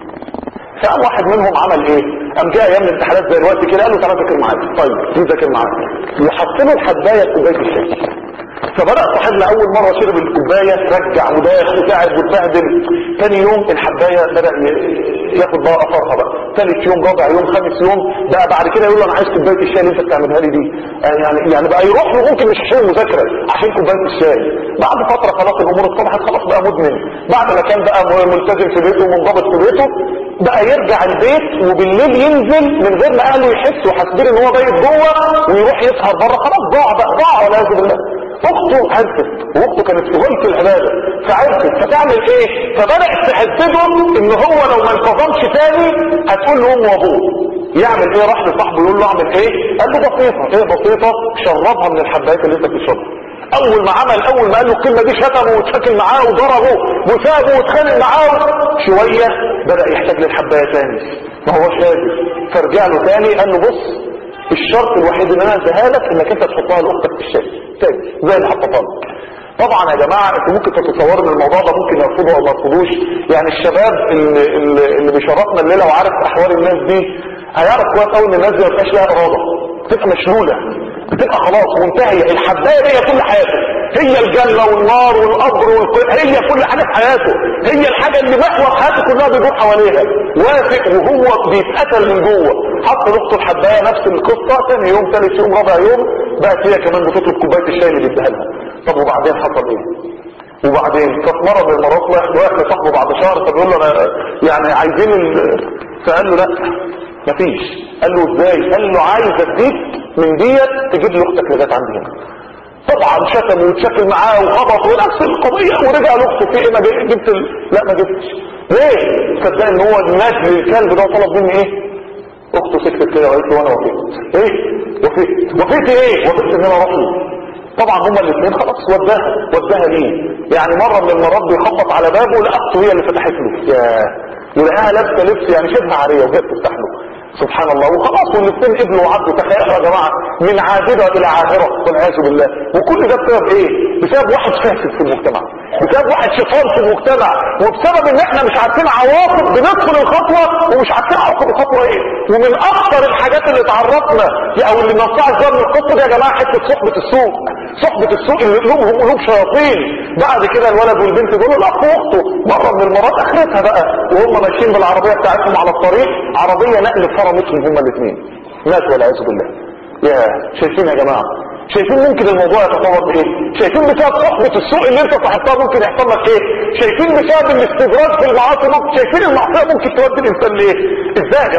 فقام واحد منهم عمل ايه؟ قام جاء ايام الامتحانات زي الوقت كده، قال له تعالى ذاكر معايا. طيب ذاكر معايا، وحط له الحبايه في كوبايه الشاي. فبدأ صاحبنا اول مرة شرب الكوباية رجع وداخ وتعب واتبهدل. تاني يوم الحباية بدأ ياخد بقى اثرها بقى، ثالث يوم رابع يوم خامس يوم بقى بعد كده يقول له انا عايز كوباية الشاي اللي انت بتعملها لي دي. يعني يعني بقى يروح له ممكن مش عشان المذاكرة، عشان كوباية الشاي. بعد فترة خلاص الامور اتضحت، خلاص بقى مدمن. بعد ما كان بقى ملتزم في بيته ومنضبط في بيته، بقى يرجع البيت وبالليل ينزل من غير ما اهله يحسوا، حاسبين ان هو بايت جوه، ويروح يسهر بره. خلاص ضاع بقى ضاع والعياذ بالله. اخته عرفت، واخته كانت في غايه العباده فعرفت، فتعمل ايه؟ فبدات تهدده ان هو لو ما انتظمش تاني هتقول له امه وابوه. يعمل ايه؟ راح لصاحبه يقول له اعمل ايه؟ قال له بسيطه. ايه بسيطه؟ شربها من الحبايات اللي انت بتشربها. اول ما عمل اول ما قال له الكلمه دي شتمه واتشكل معاه وضربه وسابه واتخانق معاه شويه، بدا يحتاج للحبايه تاني، ما هوش قادر. فرجع له تاني قال له بص، الشرط الوحيد ان انا اديها لك انك انت تحطها لاختك في الشاي تاني زي اللي حطها لك. طبعا يا جماعه انتوا ممكن تتصوروا ان الموضوع ده ممكن يرفضوا او ما يرفضوش. يعني الشباب اللي, اللي, اللي بيشرفنا الليله وعارف احوال الناس دي هيعرف كويس قوي ان الناس دي ما بتبقاش لها اراده، بتبقى مشلوله، بتبقى خلاص منتهيه. الحبايه دي هي كل حياته، هي الجنه والنار والقبر والقيامه، هي كل حاجه في حياته، هي الحاجه اللي محور حياته كلها بيدور حواليها. وافق وهو بيتقتل من جوه. حط لاخته الحبايه نفس القصه، ثاني يوم ثالث يوم رابع يوم بقت هي كمان بتطلب كوبايه الشاي اللي بيديها لها. طب وبعدين حصل ايه؟ وبعدين كانت مره من المرات رايح لصاحبه بعد شهر، فبيقول له انا يعني عايزين ال... فقال له لا مفيش. قال له ازاي؟ قال له عايز اديك من ديت تجيب لي اختك لغايه عندي هنا. طبعا شتم واتشكل معاه وخبط ونفس القضيه، ورجع لاخته في ايه؟ ما جبت ال... لا ما جبتش. ليه؟ صدق ان هو النجل الكلب ده طلب مني ايه؟ اخته سكتت كده وقالت له وانا وافقت. ايه؟ وافقت. وافقت ايه؟ وافقت ان انا اروح له. طبعا هما الاثنين خلاص وداها وداها ليه؟ يعني مره من المرات بيخبط على بابه لقته هي اللي فتحت له، ياه، ولقاها لابسه لبس يعني شبه عاريه وهي بتفتح له. سبحان الله. وخلاص والاثنين قبلوا وعدوا. تخيلوا يا جماعه، من عابده الى عاهره والعياذ بالله. وكل ده بسبب ايه؟ بسبب واحد فاسد في المجتمع، بسبب واحد شيطان في المجتمع، وبسبب ان احنا مش عارفين عواقب، بندخل الخطوه ومش عارفين عواقب الخطوه ايه. ومن اكثر الحاجات اللي تعرضنا او اللي نصعد من القصه دي يا جماعه حته صحبه السوق. صحبه السوق اللي قلوبهم قلوب شياطين. بعد كده الولد والبنت دول الاخ واخته مره من المرات اخرتها بقى وهم ماشيين بالعربيه بتاعتهم على الطريق، عربيه نقل فرمتهم هما الاثنين، ماتوا والعياذ بالله. يا شايفين يا جماعه؟ شايفين ممكن الموضوع يتطور بايه؟ شايفين بسبب صحبه السوق اللي انت صاحبتها ممكن يحصل لك ايه؟ شايفين بسبب الاستدراج في المعاصي ممكن، شايفين المعصيه ممكن تودي الانسان لايه؟ ازاي يا جماعه؟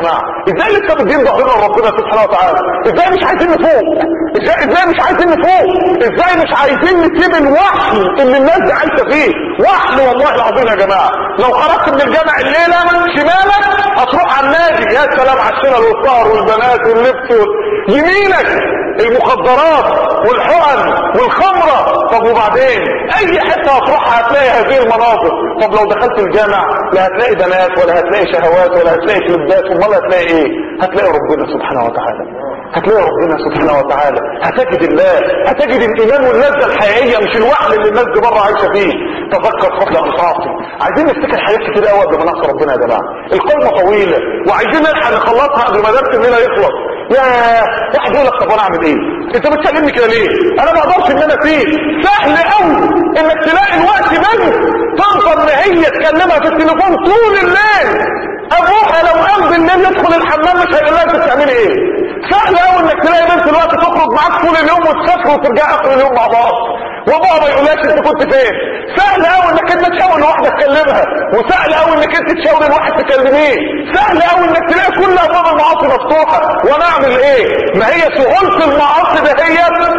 ازاي لسه مدين ظهرنا لربنا سبحانه وتعالى؟ ازاي مش عايزين نفوق؟ ازاي ازاي مش عايزين نفوق؟ ازاي مش عايزين نسيب الوحل اللي الناس دي عايشه فيه؟ وحل والله العظيم يا جماعه. لو خرجت من الجامع الليله شمالك هتروح على النادي، يا سلام على الشلل والسهر والبنات واللبس، يمينك المخدرات والحقن والخمره. طب وبعدين اي حته هتروحها هتلاقي هذه المناظر. طب لو دخلت الجامع لا هتلاقي بنات ولا هتلاقي شهوات ولا هتلاقي كليبات، امال هتلاقي ايه؟ هتلاقي ربنا سبحانه وتعالى، هتلاقي ربنا سبحانه وتعالى، هتجد الله، هتجد الايمان واللذه الحقيقيه مش الوحل اللي الناس دي بره عايشه فيه. تذكر فضل ان تعصي. عايزين نفتكر حاجات كتير قوي قبل ما نعصي ربنا يا جماعه. القائمه طويله وعايزين نلحق نخلصها قبل ما درس الليله يخلص. يا واحد يقول لك طب انا اعمل ايه؟ انت بتكلمني كده ليه؟ انا ما اقدرش ان انا فيه. سهل قوي انك تلاقي الوقت بنت تنظر ان هي تكلمها في التليفون طول الليل، ابوها لو قام بالليل يدخل الحمام مش هيقول لها انت بتعملي ايه. سهل قوي انك تلاقي بنت الوقت تخرج معاك طول اليوم وتسافر وترجع اخر اليوم مع بعض وابوها ما يقولهاش انت كنت فين. سهل قوي انك انت تشاور لواحده تكلمها، وسهل قوي انك انت تشاور لواحد تكلميه. سهل قوي انك تلاقي كل ابواب المعاصي مفتوحه. وانا اعمل ايه؟ ما هي سهوله المعاصي ده هي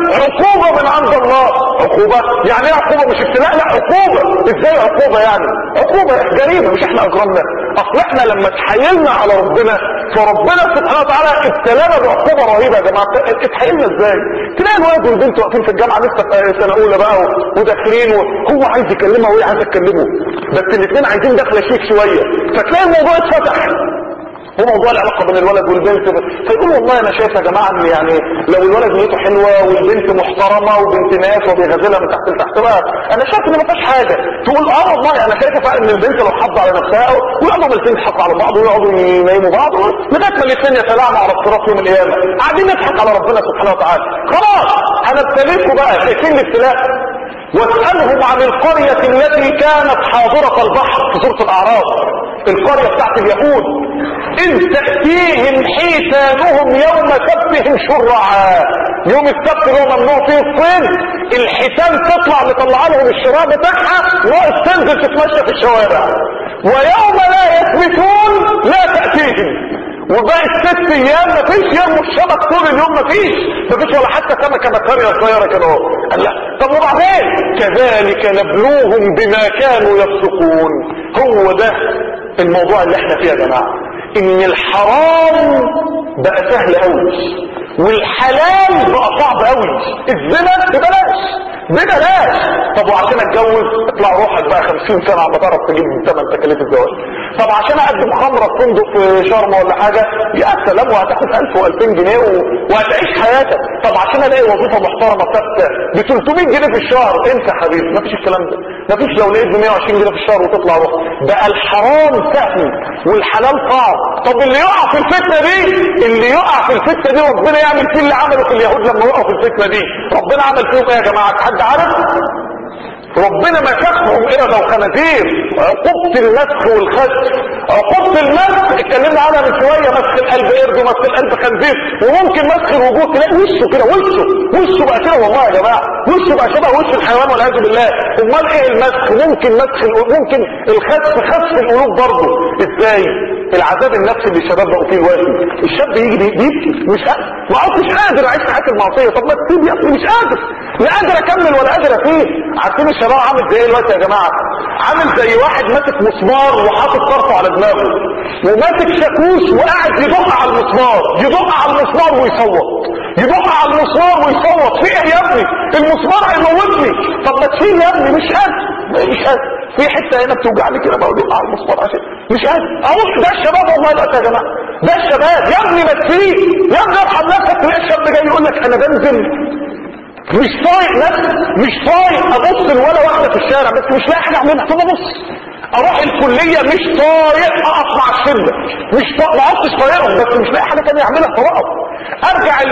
عقوبه من عند الله. عقوبه يعني ايه عقوبه؟ مش ابتلاء، لا عقوبه. ازاي عقوبه يعني؟ عقوبه جريمه مش احنا اجرمنا. اصل احنا لما اتحايلنا على ربنا فربنا سبحانه وتعالى ابتلانا بعقوبه رهيبه يا جماعه. اتحايلنا ازاي؟ تلاقي الولد والبنت واقفين في الجامعه لسه في سنه اولى بقى وداخلين وهو عايز يكلمها وهي عايزه تكلمه، بس الاثنين عايزين دخله شيك شويه، فتلاقي الموضوع اتفتح. هو موضوع العلاقه بين الولد والبنت، فيقول والله انا شايف يا جماعه ان يعني لو الولد نيته حلوه والبنت محترمه وبنت ناس وبيغزلها من تحت لتحت بقى انا شايف ان ما فيش حاجه. تقول اه والله انا شايفه فعلا ان البنت لو حافظه على نفسها ويقعدوا الاثنين يضحكوا على بعض ويقعدوا ينيموا بعض لغايه ما الاثنين يتلاعبوا على الصراط يوم القيامه قاعدين نضحك على ربنا سبحانه وتعالى. خلاص هنبتليكوا بقى. شايفين الابتلاء؟ واسألهم عن القرية التي كانت حاضرة البحر في سورة الأعراف، القرية بتاعت اليهود. إذ تأتيهم حيتانهم يوم سبتهم شرعا. يوم السبت اللي هو ممنوع فيه الصيد، الحيتان تطلع مطلع لهم الشراب بتاعها ناقص تنزل تتمشى في الشوارع. ويوم لا يثبتون لا تأتيهم. وباقي الست ايام مفيش يوم الشبك طول اليوم، مفيش مفيش ولا حتى سمكه بكاريه صغيره كده اهو. قال لا طب وبعدين؟ كذلك نبلوهم بما كانوا يفسقون. هو ده الموضوع اللي احنا فيه يا جماعه، ان الحرام بقى سهل قوي والحلال بقى صعب قوي. الزنا ببلاش ببلاش. طب وعشان اتجوز اطلع روحك بقى خمسين سنه عم تعرف تجيب ثمن تكاليف الزواج. طب عشان اقدم خمره في فندق في شرم ولا حاجه يا سلام وهتاخد ألف وألفين جنيه و... وهتعيش حياتك. طب عشان الاقي وظيفه محترمه ثابته ب ثلاثمية جنيه في الشهر انت يا حبيبي مفيش الكلام ده. مفيش لو لقيت ب مية وعشرين جنيه في الشهر وتطلع روح. بقى الحرام سهل والحلال صعب. طب اللي يقع في الفتنه دي اللي يقع في الفتنه دي ربنا يعمل فيه اللي عمله في اليهود لما وقعوا في الفتنه دي. ربنا عمل فيهم ايه يا جماعه؟ حد عارف؟ ربنا مسخهم قردة وخنازير. عقوبة المسخ والخسف. عقوبة المسخ اتكلمنا عنها من شوية، مسخ القلب قرد ومسخ القلب خنزير، وممكن مسخ الوجوه تلاقي وشه كده وشه وشه بقى كده والله يا جماعة وشه بقى شبه وش الحيوان والعياذ بالله. امال ايه المسخ؟ ممكن مسخ ممكن الخسف خسف القلوب برضه. ازاي؟ العذاب النفسي اللي الشباب بقوا فيه دلوقتي. الشاب يجي بيبكي مش قادر، ما عدتش قادر اعيش حياه المعصيه. طب ما تسيب يا اخي، مش قادر لا قادر اكمل ولا قادر افيد. عارفين الشباب عامل زي ايه دلوقتي يا جماعه؟ عامل زي واحد ماسك مسمار وحاطط طرفه على دماغه وماسك شاكوش وقاعد يدق على المسمار يدق على المسمار ويصوت يدق على المسمار ويصوت. في ايه يا ابني؟ المسمار هيموتني. طب ما تشيل يا ابني. مش قادر مش قادر. في حته هنا بتوجعني كده بقى ادق على المسمار عشان مش قادر. اهو ده الشباب والله دلوقتي يا جماعه. ده الشباب يا ابني ما تفيق يا ابني ارحم نفسك. تلاقي الشاب جاي يقول لك انا بنزل مش طايق نفسي مش طايق ابص لولا واحده في الشارع بس مش لاقي حاجه اعملها. طب ابص اروح الكليه مش طايق اقف مع الشله مش طايق ما عدتش طايقهم بس مش لاقي حاجه ثانيه اعملها فوقف. ارجع البيت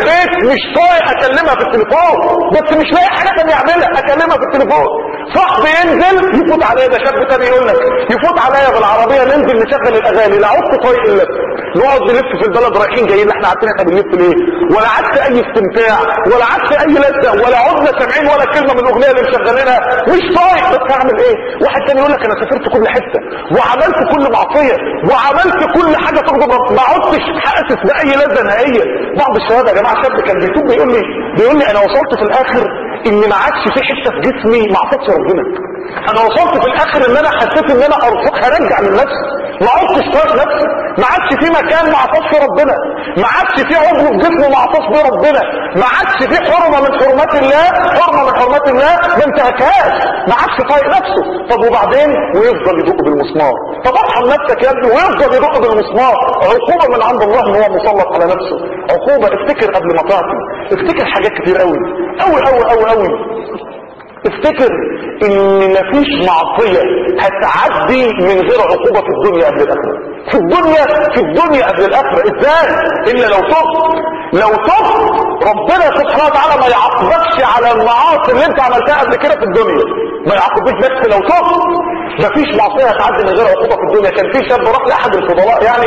مش طايق اكلمها في التليفون، بس مش لاقي حاجه ثانيه اعملها اكلمها في التليفون. صاحبي ينزل يفوت عليا، ده شاب تاني يقول لك يفوت عليا بالعربيه ننزل نشغل الاغاني، لا عدت طايق اللف، نقعد نلف في البلد رايحين جايين، احنا عارفين احنا بنلف ليه، ولا عدت اي استمتاع ولا عدت اي لذه ولا عدنا سامعين ولا كلمه من الاغنيه اللي مشغلينها، مش طايق. بس اعمل ايه؟ واحد تاني يقول لك انا سافرت كل حته وعملت كل معصيه وعملت كل حاجه تغضب ربنا، ما عدتش حاسس باي لذه نهائيه. بعض الشباب يا جماعه، شاب كان بيتوب بيقول لي بيقول لي انا وصلت في الاخر ان ما عادش في حته في جسمي ما عصتش ربنا، انا وصلت في الاخر ان انا حسيت ان انا ارفق هرجع من نفسي، ما عدتش طايق نفسي، ما عادش في مكان ما عصاش في ربنا، ما عادش في عضو في جسمه ما عصاش به ربنا، ما عادش في حرمه من حرمات الله، حرمه من حرمات الله ما انتهكهاش، ما عادش طايق نفسه. طب وبعدين؟ ويفضل يدق بالمسمار. طب ارحم نفسك يا ابني، ويفضل يدق بالمسمار. عقوبه من عند الله ان هو مسلط على نفسه، عقوبه. افتكر قبل ما تعطي، افتكر حاجات كتير قوي قوي قوي قوي قوي. افتكر ان مفيش معصية هتعدي من غير عقوبة في الدنيا قبل الاخرة، في الدنيا في الدنيا قبل الاخرة. ازاي؟ الا لو تبت، لو تبت ربنا سبحانه وتعالى ما يعاقبكش على المعاصي اللي انت عملتها قبل كده في الدنيا، ما يعاقبكش بس لو تبت. مفيش معصية هتعدي من غير عقوبة في الدنيا. كان في شاب راح لاحد الفضلاء يعني،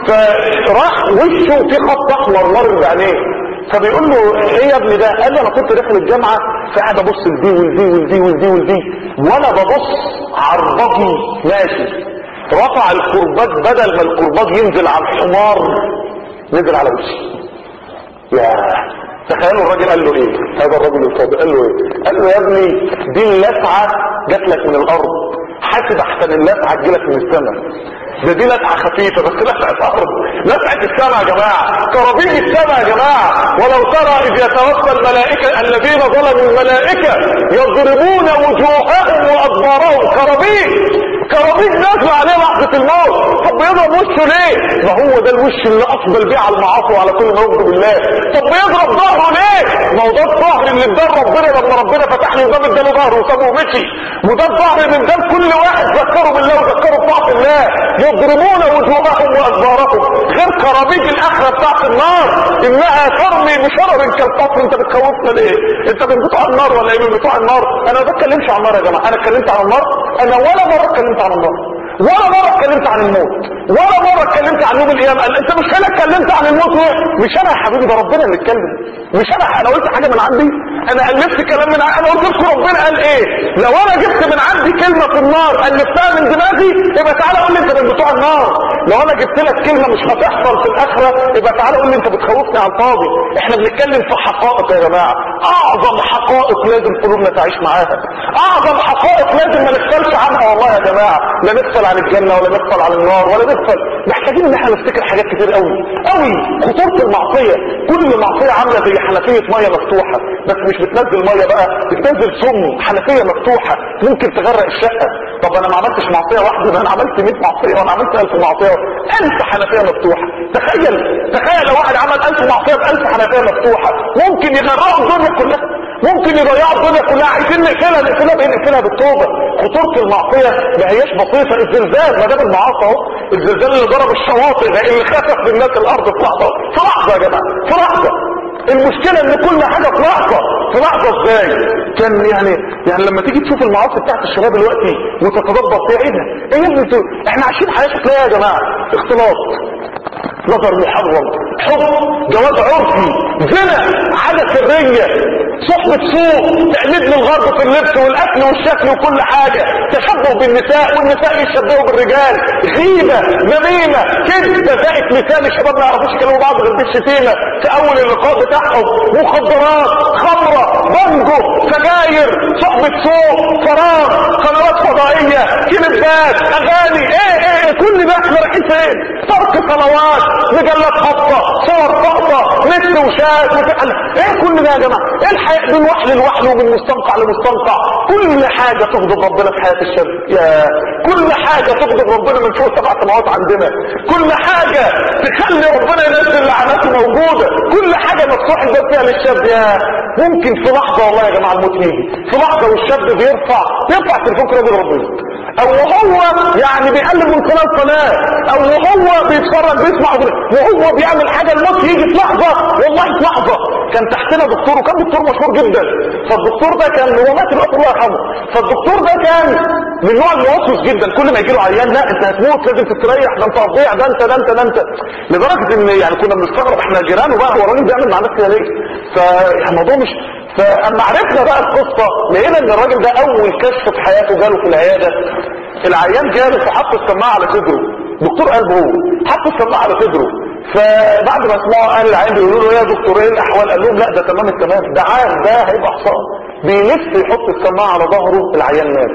فراح وشه في خط احمر مر بعينيه، فبيقول له ايه يا ابني ده؟ قال له انا كنت داخل الجامعه فقاعد ابص لدي ولدي ولدي ولدي ولدي وانا ببص عربجي ماشي، رفع الكرباج، بدل ما الكرباج ينزل على الحمار نزل على وشي. يا تخيلوا الراجل قال له ايه؟ هذا الراجل الفاضل قال له ايه؟ قال له يا ابني دي اللسعه جات لك من الارض، حاسب احسن اللسعه تجيلك من السماء، ده دي لسعة خفيفة بس لسعة أرض، لسعة السماء يا جماعة، كرابيج السماء يا جماعة. ولو ترى إذ يتوفى الملائكة الذين ظلموا الملائكة يضربون وجوههم وأدبارهم، كرابيج كرابيج نازلة عليه لحظة الموت. طب بيضرب وشه ليه؟ ما هو ده الوش اللي أقبل بيه على المعاصي وعلى كل ما يغضب الله. طب بيضرب ظهره ليه؟ ما هو ده الظهر اللي اداه ربنا لما ربنا فتح له باب اداله ظهره وسابه ومشي، وده الظهر اللي اداه كل واحد ذكره بالله وذكره بطاعة الله. يضربون وجوههم وأدبارهم، غير كرابيج الآخرة بتاعت النار إنها ترمي بشرر كالقصر. انت بتخوفنا ليه؟ انت من بتوع النار ولا ايه من بتوع النار؟ انا ما بتكلمش عن النار يا جماعة، انا اتكلمت عن النار، انا ولا مرة اتكلمت عن النار، ولا مرة اتكلمت عن الموت، ولا مرة اتكلمت عن يوم القيامة. انت مش انا اتكلمت عن الموت ليه؟ مش انا يا حبيبي، ده ربنا اللي اتكلم، مش انا. انا قلت حاجة من عندي؟ انا الفت كلام من عندي؟ انا قلت لكم ربنا قال ايه؟ لو انا جبت من عندي كلمة في النار الفتها من دماغي يبقى تعالى قول لي انت من بتوع النار. لو انا جبت لك كلمة مش هتحصل في الاخرة يبقى تعالى قول لي انت بتخوفني على الفاضي. احنا بنتكلم في حقائق يا جماعة، اعظم حقائق لازم قلوبنا تعيش معاها، اعظم حقائق لازم ما نغفلش عنها والله يا جماعة. لا نغفل عن الجنة ولا نغفل عن النار ولا نغفل. محتاجين ان احنا نفتكر حاجات كتير قوي قوي. خطورة المعصية، كل معصية عاملة زي حنفية مية مفتوحة، بس مش بتنزل مية بقى، بتنزل سم. حنفية مفتوحة ممكن تغرق الشقة. طب انا ما عملتش معصية واحدة، ده انا عملت مية معصية وانا عملت ألف معصية، ألف حنفية مفتوحة. تخيل تخيل لو واحد عمل ألف معصية بألف حنفية مفتوحة، ممكن يغرقوا الدنيا كلها، ممكن يضيعوا الدنيا كلها. عايزين نقفلها نقفلها بايه؟ نقفلها بالتوبة. خطورة المعصية ما هياش بسيطة. الزلزال ما دام المعاصي اهو، الزلزال اللي ضرب الشواطئ ده اللي خسف بالناس الارض في لحظة، في لحظة يا جماعة، في لحظة. المشكلة ان كل حاجة في لحظة، في لحظة ازاي؟ كان يعني يعني لما تيجي تشوف المعاصي بتاعت الشباب دلوقتي وتتدبر فيها، ايه ده؟ ايه يا ابني؟ احنا عايشين حياة شكلها يا جماعة، اختلاط، نظر محرم، حب، جواز عرفي، زنا، عادة سرية، صحبة سوء، تقليد للغرب في اللبس والاكل والشكل وكل حاجة، تشبه بالنساء والنساء يشبهوا بالرجال، غيبة، نميمة، كذب، ذائق لسان. الشباب ما يعرفوش يكلموا بعض غير بالشتيمة في اول اللقاء بتاعهم، مخدرات، خمرة، بانجو، سجاير، صحبة سوء، فراغ، قنوات فضائية، كليبات، اغاني، ايه ايه كل ده احنا رايحين فين؟ ترك صلوات، مجلات خطة، صور سقطة، نت وشات وفعل. ايه كل ده يا جماعة؟ ايه الحياة من وحل لوحل ومن مستنقع لمستنقع؟ كل حاجة تغضب ربنا في حياة الشاب، يا كل حاجة تغضب ربنا من فوق سبع سماوات عندنا، كل حاجة تخلي ربنا ينزل لعناته موجودة، كل حاجة مفتوح الباب فيها للشاب. يا ممكن في لحظة والله يا جماعة الموت يجي، في لحظة والشاب بيرفع بيرفع تليفون كده بيضرب ربنا، او هو يعني بيقلب من قناة قناة، او هو بيتفرج بيسمع وهو بيعمل حاجة الموت يجي في لحظة، والله في لحظة. كان تحتنا دكتور، وكان دكتور مشهور جدا. فالدكتور ده كان هو مات دلوقتي الله يرحمه. فالدكتور ده كان من نوع الموسوس جدا، كل ما يجي له عيان لا انت هتموت لازم تستريح، ده انت هتضيع، ده انت ده انت ده انت لدرجه ان يعني كنا بنستغرب احنا جيرانه بقى، هو الراجل بيعمل مع نفسه ليه؟ فالموضوع مش فاما عرفنا بقى القصه لقينا ان الراجل ده اول كشف في حياته جاله في العياده. العيان جاله فحط السماعه على صدره، دكتور قلب هو حط السماعه على صدره. فبعد ما سمعوا قال العيان بيقولوا له يا دكتور ايه الاحوال؟ قال لهم لا ده تمام التمام، ده عام، ده هيبقى حصان. بيلف يحط السماعه على ظهره، العيان مات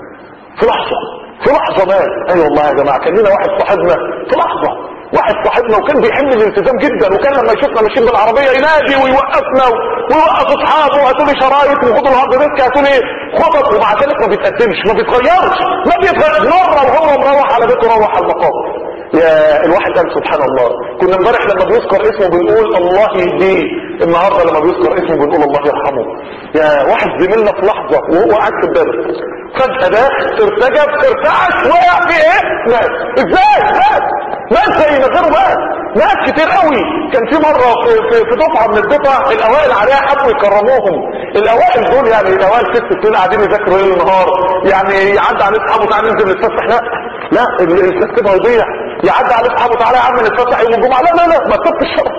في لحظه، في لحظه مات. اي أيوة والله يا جماعه كان لنا واحد صاحبنا في لحظه، واحد صاحبنا وكان بيحب الالتزام جدا، وكان لما يشوفنا ماشيين بالعربيه ينادي ويوقفنا ويوقف اصحابه، هاتوا لي شرايط وخدوا الهارد ديسك، هاتوا لي خطط، ومع ذلك ما بيتقدمش، ما بيتغيرش، ما بيتغيرش. مره وهو مروح على بيته روح على المقابر. يا الواحد قال سبحان الله. كنا امبارح لما بيذكر اسمه بنقول الله يهديه، النهارده لما بيذكر اسمه بنقول الله يرحمه. يا واحد زميلنا في لحظه وهو قاعد في الدرس فجاه ده ارتجف ارتعش وقع في ايه؟ مات. ازاي؟ مات مات زي ما غيره مات. ناس كتير قوي. كان في مره في في, في دفعه من الدفع الاوائل عليها حبوا يكرموهم. الاوائل دول يعني الاوائل ست سنين قاعدين يذاكروا ليل النهار، يعني يعدي على اصحابه تعالى ننزل نتفسح، لا لا الفسح هيضيع. يعدي على اصحابه تعالى يا عم نتفسح يوم الجمعه، لا لا لا مرتبه الشرف.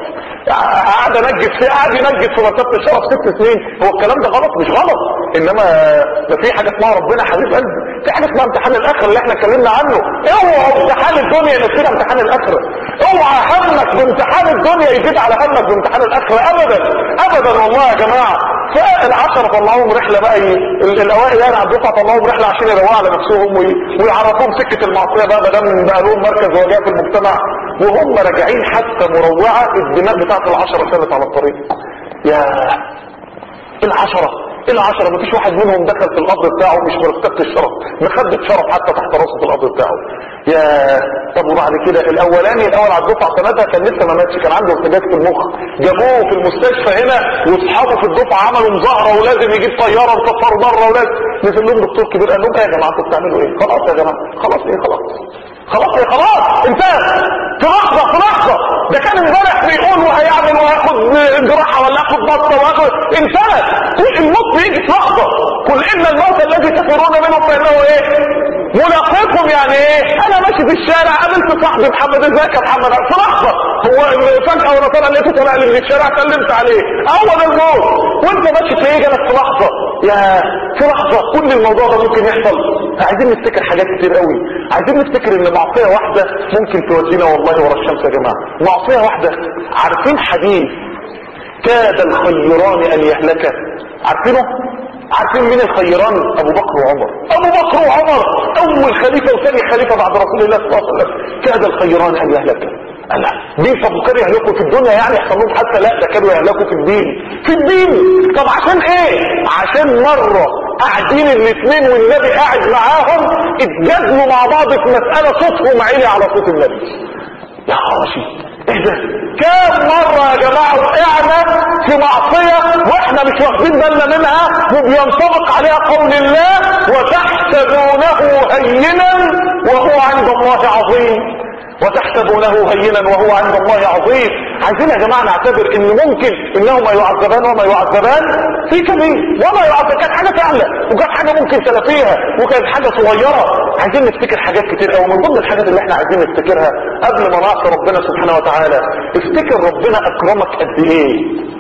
قاعد انجد فيه، قاعد ينجد في مرتبه الشرف ست سنين. هو الكلام ده غلط؟ مش غلط، انما ما في حاجه اسمها ربنا حبيب قلبي، في حاجه اسمها امتحان الاخره اللي احنا اتكلمنا عنه. اوعى امتحان الدنيا ينسينا امتحان الاخره، اوعى همك بامتحان الدنيا يزيد على همك بامتحان الاخره ابدا ابدا والله يا جماعه. فالعشرة طلعوهم رحله بقى، الاوائل يعني على الدفعه طلعوهم رحله عشان يروقوا على نفسهم ويعرفوهم سكه المعصيه بقى، ما دام بقى لهم مركز وجاه في المجتمع. وهم راجعين حتى مروعه الدماغ بتاعت العشرة سالت على الطريق. يا العشرة العشرة مفيش واحد منهم دخل في القبر بتاعه مش مرتبط الشرف، مخدة شرف حتى تحت راسه في القبر بتاعه. يا طب وبعد كده الاولاني الاول على الدفعه سنتها كان لسه ما ماتش، كان عنده ارتجاج في المخ، جابوه في المستشفى هنا واصحابه في الدفعه عملوا مظاهره ولازم يجيب طياره وسفروا بره، ولازم نزل لهم دكتور كبير قال لهم ايه يا جماعه انتوا بتعملوا ايه؟ خلاص يا جماعه خلاص ايه خلاص خلاص ايه خلاص انتهى في لحظه في لحظه. ده كان امبارح بيقول وهيعمل وهياخد جراحه ولا هياخد بطه وهياخد، انتهى. الموت بيجي في لحظه. قل ان الموت الذي تفرون منه فانه ايه؟ ملاقيكم. يعني ايه؟ انا ماشي في الشارع قابلت صاحبي محمد، ازيك يا محمد؟ في لحظه هو فجاه وانا طالع لقيته طالع لي من الشارع سلمت عليه، اول الموت وانت ماشي تلاقيه جالك في لحظه. يا في لحظه كل الموضوع ده ممكن يحصل. عايزين نفتكر حاجات كتير قوي، عايزين نفتكر ان معصيه واحده ممكن تودينا والله ورا الشمس يا جماعه. معصيه واحده. عارفين حديث كاد الخيران ان يهلكا؟ عارفينه؟ عارفين مين الخيران؟ ابو بكر وعمر. ابو بكر وعمر اول خليفه وثاني خليفه بعد رسول الله صلى الله عليه وسلم. كاد الخيران ان يهلكا. لا دين. طب كانوا يهلكوا في الدنيا يعني يحصل لهم حتى؟ لا ده كانوا يهلكوا في الدين. في الدين. طب عشان ايه؟ عشان مره قاعدين الاثنين والنبي قاعد معاهم اتجادلوا مع بعض في مساله صوتهم عالي على صوت النبي. يا خراشي ايه ده؟ كام مرة يا جماعة وقعنا في معصية واحنا مش واخدين بالنا منها وبينطبق عليها قول الله وتحسبونه هينا وهو عند الله عظيم. وتحسبونه هينا وهو عند الله عظيم. عايزين يا جماعة نعتبر ان ممكن انهما يعذبان وما يعذبان في كبير وما يعذب. كانت حاجة فعلا وكانت حاجة ممكن تلافيها وكانت حاجة صغيرة. عايزين نفتكر حاجات كتير قوي. من ضمن الحاجات اللي احنا عايزين نفتكرها قبل ما نعصي ربنا سبحانه وتعالى، افتكر ربنا اكرمك قد ايه،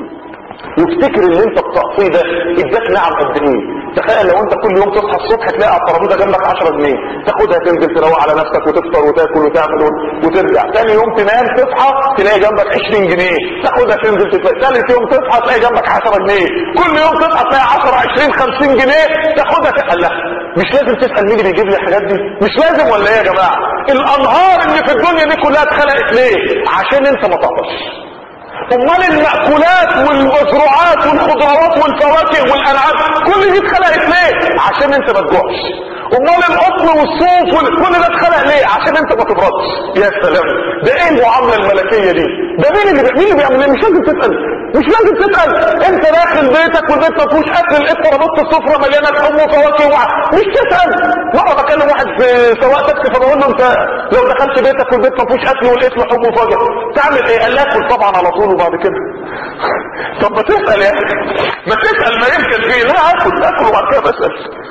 وافتكر ان انت التقصير ده اداك نعم قد ايه. تخيل لو انت كل يوم تصحى الصبح تلاقي على الترابيزه جنبك عشرة جنيه، تاخدها تنزل تروق على نفسك وتفطر وتاكل وتعمل وترجع. ثاني يوم تنام تصحى تلاقي جنبك عشرين جنيه، تاخدها تنزل تتفق. ثالث يوم تصحى تلاقي جنبك عشرة جنيه. كل يوم تصحى تلاقي عشرة عشرين خمسين جنيه تاخدها تقلها. مش لازم تسال مين اللي بيجيب لي الحاجات دي، مش لازم ولا ايه يا جماعه؟ الانهار اللي في الدنيا دي كلها اتخلقت ليه؟ عشان انت ما تعطش. امال المأكولات والمزروعات والخضروات والفواكه والانعام كل دي اتخلقت ليه؟ عشان انت ما تجوعش. امال القطن والصوف وكل ده اتخلق ليه؟ عشان انت ما تبردش. يا سلام، ده ايه المعامله الملكيه دي؟ ده مين اللي مين اللي بيعمل؟ مش لازم تسال، مش لازم تسال. انت داخل بيتك والبيت ما فيهوش اكل، لقيت ترابيزه السفره مليانه لحوم وفواكه وع... مش تسال. مره بكلم واحد في سواق تاكسي فبقول له انت لو دخلت بيتك والبيت ما فيهوش اكل ولقيت لحوم وفواكه تعمل ايه؟ قال لي اكل طبعا على طول. وبعد كده طب ما تسال يا اخي، ما تسال، ما يمكن فيه. لا اكل اكل وبعد كده بسال.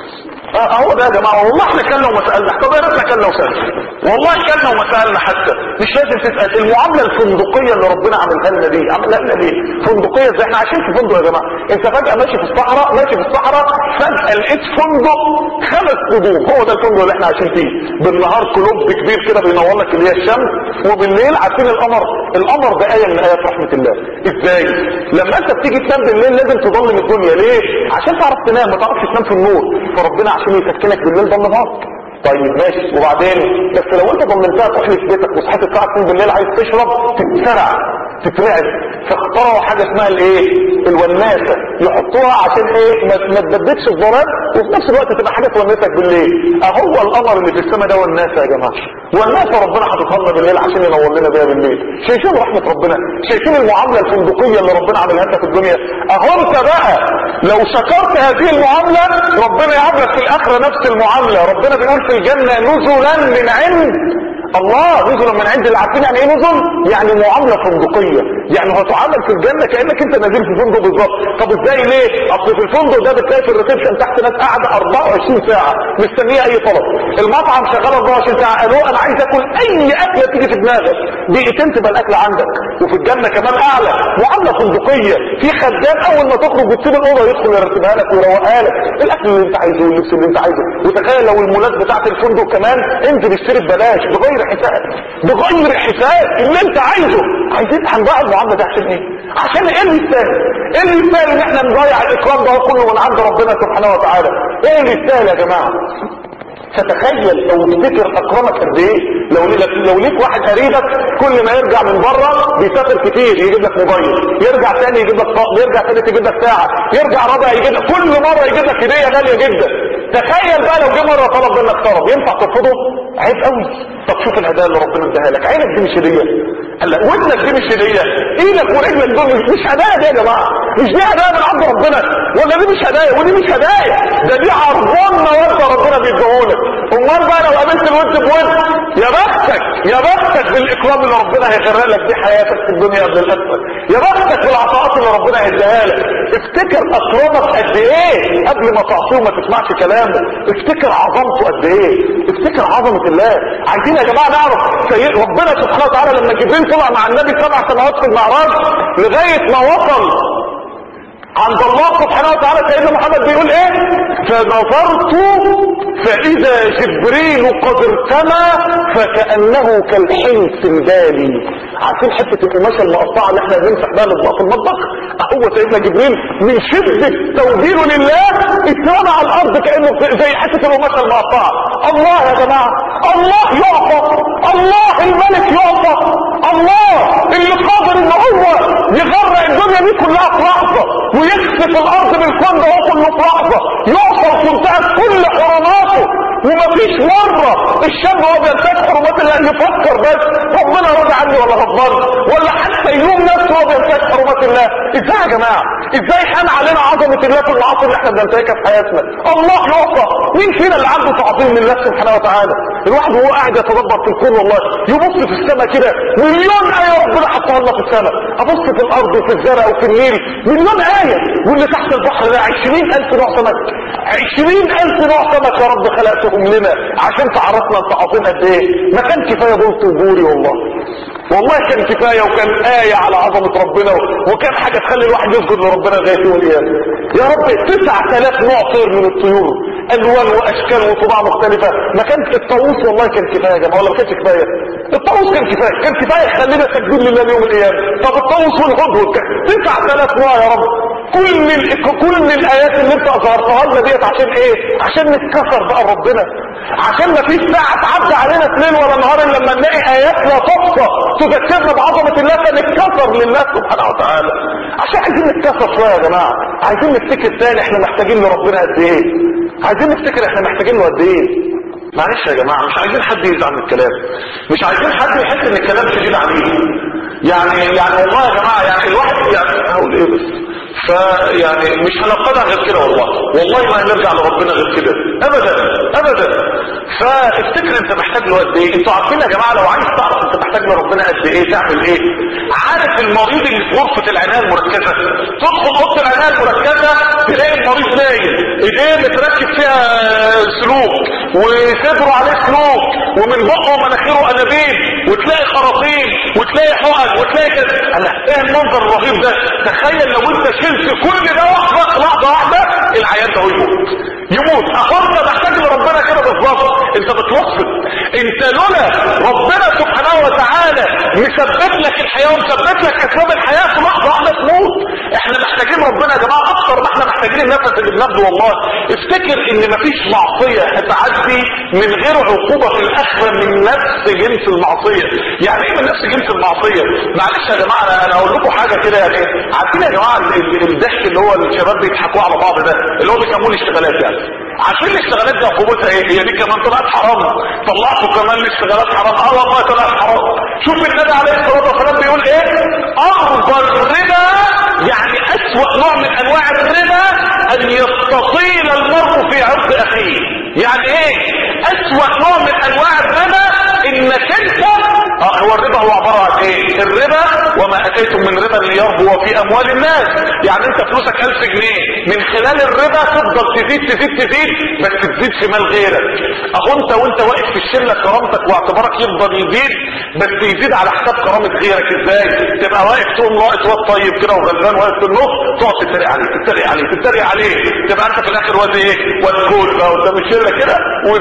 اهو ده يا جماعه، والله احنا كلنا وما سالنا. طب يا ريتنا كلنا وسالنا، والله كلنا وما سالنا حتى. مش لازم تسال. المعامله الفندقيه اللي ربنا عملها لنا دي، عملها لنا ليه فندقيه؟ ازاي؟ احنا عايشين في فندق يا جماعه. انت فجاه ماشي في الصحراء، ماشي في الصحراء فجاه لقيت فندق خمس نجوم. هو ده الفندق اللي احنا عايشين فيه. بالنهار كلوب كبير كده بينور لك اللي هي الشمس، وبالليل عارفين القمر. القمر ده ايه من ايات رحمه الله. ازاي؟ لما انت بتيجي تنام بالليل لازم تضلم الدنيا. ليه؟ عشان تعرف تنام، ما تعرفش تنام في النور. فربنا عشان يسكنك بالليل ضلمها. طيب ماشي، وبعدين بس لو انت ضمنتها تروح في بيتك وصحيت الساعه اتنين بالليل عايز تشرب تتسرع تترعب، فاخترعوا حاجه اسمها الايه؟ الوناسه. يحطوها عشان ايه؟ ما, ما تبددش الظلام وفي نفس الوقت تبقى حاجه تونسك بالليل. اهو القمر اللي في السماء ده والناسه يا جماعه. والناسه ربنا حاططها لنا بالليل عشان ينور لنا بيها بالليل. شايفين رحمه ربنا؟ شايفين المعامله الفندقيه اللي ربنا عملها لنا في الدنيا؟ اهو انت بقى لو شكرت هذه المعامله ربنا يعاملك في الاخره نفس المعامله. ربنا بيقول في الجنه نزلا من عند الله. نزلا من عند اللي عارفين يعني ايه نزل؟ يعني معامله فندقيه. يعني هتعامل في الجنه كانك انت نازل في فندق بالظبط. طب ازاي؟ ليه؟ اصل في الفندق ده بتلاقي في الريسبشن تحت ناس قاعده اربعة وعشرين ساعه مستنيه اي طلب. المطعم شغال اربعة وعشرين ساعه، قالوا انا عايز اكل اي اكله تيجي في دماغك، دقيقتين تبقى الاكل عندك. وفي الجنه كمان اعلى معامله فندقيه. في خدام اول ما تخرج وتسيب الاوضه يدخل يرتبها لك ويروقها لك، الاكل اللي انت عايزه واللبس اللي انت عايزه. وتخيل لو المولات بتاعت الفندق كمان انزل اشتري ببلاش بغير حساب، بغير حساب اللي انت عايزه. عايزين هنضيع المعامله ده عشان ايه؟ عشان ايه اللي يستاهل؟ ايه اللي يستاهل ان احنا نضيع الاكرام ده كله من عند ربنا سبحانه وتعالى؟ ايه اللي يستاهل يا جماعه؟ فتخيل او تفتكر اكرمك قد ايه لو لو ليك واحد قريبك كل ما يرجع من بره بيسافر كتير يجيب لك موبايل، يرجع تاني يجيب لك طقم، يرجع تالت يجيب لك ساعه، يرجع رابع يجيب لك، كل مره يجيب لك هديه غاليه جدا. تخيل بقى لو جه مره طلب منك طلب، ينفع ترفضه؟ عيب قوي. طب شوف الهدايا اللي ربنا اداها لك، عينك دي مش هديه، هلا ودنك دي مش هديه، ايدك ورجلك دول مش هدايا دي يا جماعه. مش دي هدايا من عند ربنا، ولا دي مش هدايا ودي مش هدايا، ده دي عرضان مواد ربنا بيديهولك. امال بقى لو قابلت الود بود، يا بختك يا بختك بالاكرام اللي ربنا هيغرق لك دي حياتك في الدنيا قبل الاخره. يا بختك بالعطاءات اللي ربنا هيديها لك. افتكر اكرمك قد ايه قبل ما تعصيه وما تسمعش كلامه. افتكر عظمته قد ايه، افتكر عظمه الله. عايزين يا جماعه نعرف سيد ربنا سبحانه وتعالى لما جبريل طلع مع النبي سبع سنوات في المعراج لغايه ما وصل عند الله سبحانه وتعالى، سيدنا محمد بيقول ايه؟ فنظرت فاذا جبريل قد ارتمى فكأنه كالحنس البالي. عارفين حته القماشه المقطعه اللي احنا بنمسح بها الاطباق في المطبخ؟ هو سيدنا جبريل من شده توجيهه لله اترمى على الارض كانه زي حته القماشه المقطعه. الله يا جماعه، الله يعطى، الله الملك يعطى، الله اللي قادر ان هو يغرق الدنيا دي كلها في لحظه ويخسف الارض بالكون ده كله في لحظه، يعطى وتنتهك كل حرماته. ومفيش مره الشاب وهو بينتهك حرمات الله يفكر بس ربنا راضي عني ولا غضبان، ولا حتى يلوم نفسه وهو بينتهك حرمات الله. ازاي يا جماعه؟ ازاي حان علينا عظمه الله في المعاصي اللي احنا بننتهكها في حياتنا؟ الله يعطى. مين فينا اللي عنده تعظيم لله سبحانه وتعالى؟ الواحد وهو قاعد يتدبر في الكون والله يبص في السماء كده مليون ايه ربنا حطها لنا في السماء، ابص في الارض وفي الزرع وفي النيل مليون ايه، واللي تحت البحر ده عشرين الف نوع سمك، عشرين الف نوع سمك يا رب خلقتهم لنا عشان تعرفنا انت عظيم قد ايه. ما كان كفايه بلط وبوري والله، والله كان كفايه وكان ايه على عظمه ربنا، وكان حاجه تخلي الواحد يسجد لربنا لغايه يوم القيامه. يا رب تسعة آلاف نوع طير من الطيور، الوان واشكال وطباع مختلفه. ما كان الطاووس والله كان كفايه يا جماعه، ولا ما كانش كفايه؟ الطاووس كان كفايه، كان كفايه يخلينا ساجدين لله يوم القيامه. طب الطاووس والهدهد تسعة آلاف نوع يا رب. كل ال... كل الايات اللي انت اظهرتها لنا ديت عشان ايه؟ عشان نتكسر بقى ربنا، عشان ما فيش ساعه تعدي علينا في ليل ولا نهار الا لما نلاقي ايات لا تحصى تذكرنا بعظمه الله فنتكسر لله سبحانه وتعالى. عشان عايزين نتكسر شويه يا جماعه، عايزين نفتكر تاني احنا محتاجين لربنا قد ايه، عايزين نفتكر احنا محتاجين له قد ايه. معلش يا جماعه مش عايزين حد يزعل من الكلام، مش عايزين حد يحس ان الكلام شديد عليه. يعني يعني والله يا جماعه يعني الواحد يعني هقول ايه بس فيعني مش هنقطع غير كده، والله والله ما هنرجع لربنا غير كده ابدا ابدا. فافتكر انت محتاج له قد ايه. انتوا عارفين يا جماعه لو عايز تعرف انت محتاج لربنا قد ايه تعمل ايه؟ عارف المريض اللي في غرفه العنايه المركزه، تدخل اوضه العنايه المركزه تلاقي المريض نايم، ايديه متركب فيها سلوك وصدره عليه سلوك ومن بقه ومناخيره انابيب وتلاقي خراطيم وتلاقي حقن وتلاقي كده. ايه المنظر الرهيب ده؟ تخيل لو انت شلت كل ده لحظه لحظه واحده العيان ده يموت يموت. اخواننا محتاج لربنا كده بالظبط. انت بتوصف انت لولا ربنا سبحانه وتعالى مثبت لك الحياه ومثبت لك اسباب الحياه في لحظه واحده تموت. احنا محتاجين ربنا يا جماعه اكتر ما احنا محتاجين النفس اللي بناخده. والله افتكر ان مفيش معصيه هتعدي من غير عقوبه في الاخره من نفس جنس المعصيه. يعني ايه من نفس جنس المعصيه؟ معلش يا جماعه انا اقول لكم حاجه كده. يعني عارفين يا جماعه الضحك اللي هو الشباب بيضحكوا على بعض ده اللي هو بيسموه الاشتغالات؟ يعني عارفين الاشتغالات دي عقوبتها ايه؟ هي دي كمان طلعت حرام. طلعتوا كمان الاشتغالات حرام. اه والله طلعت حرام. شوف النبي عليه الصلاه والسلام بيقول ايه؟ افضل الربا يعني اسوأ نوع من انواع الربا ان يستطيل المرء في عرض اخيه. يعني ايه اسوأ نوع من انواع الربا؟ انك انت اه هو الربا هو عباره عن ايه؟ الربا وما اتيتم من ربا ليربو في اموال الناس. يعني انت فلوسك ألف جنيه من خلال الربا تفضل تزيد تزيد تزيد بس تزيد في مال غيرك. اهو انت وانت واقف في الشله كرامتك واعتبارك يفضل يزيد بس يزيد على حساب كرامه غيرك. ازاي؟ تبقى واقف تقوم واقف واد طيب كده وغلبان واقف في النص تقعد تتريق عليه تتريق عليه تتريق عليه تبقى انت في الاخر واد ايه؟ واد كول بقى قدام الشله كده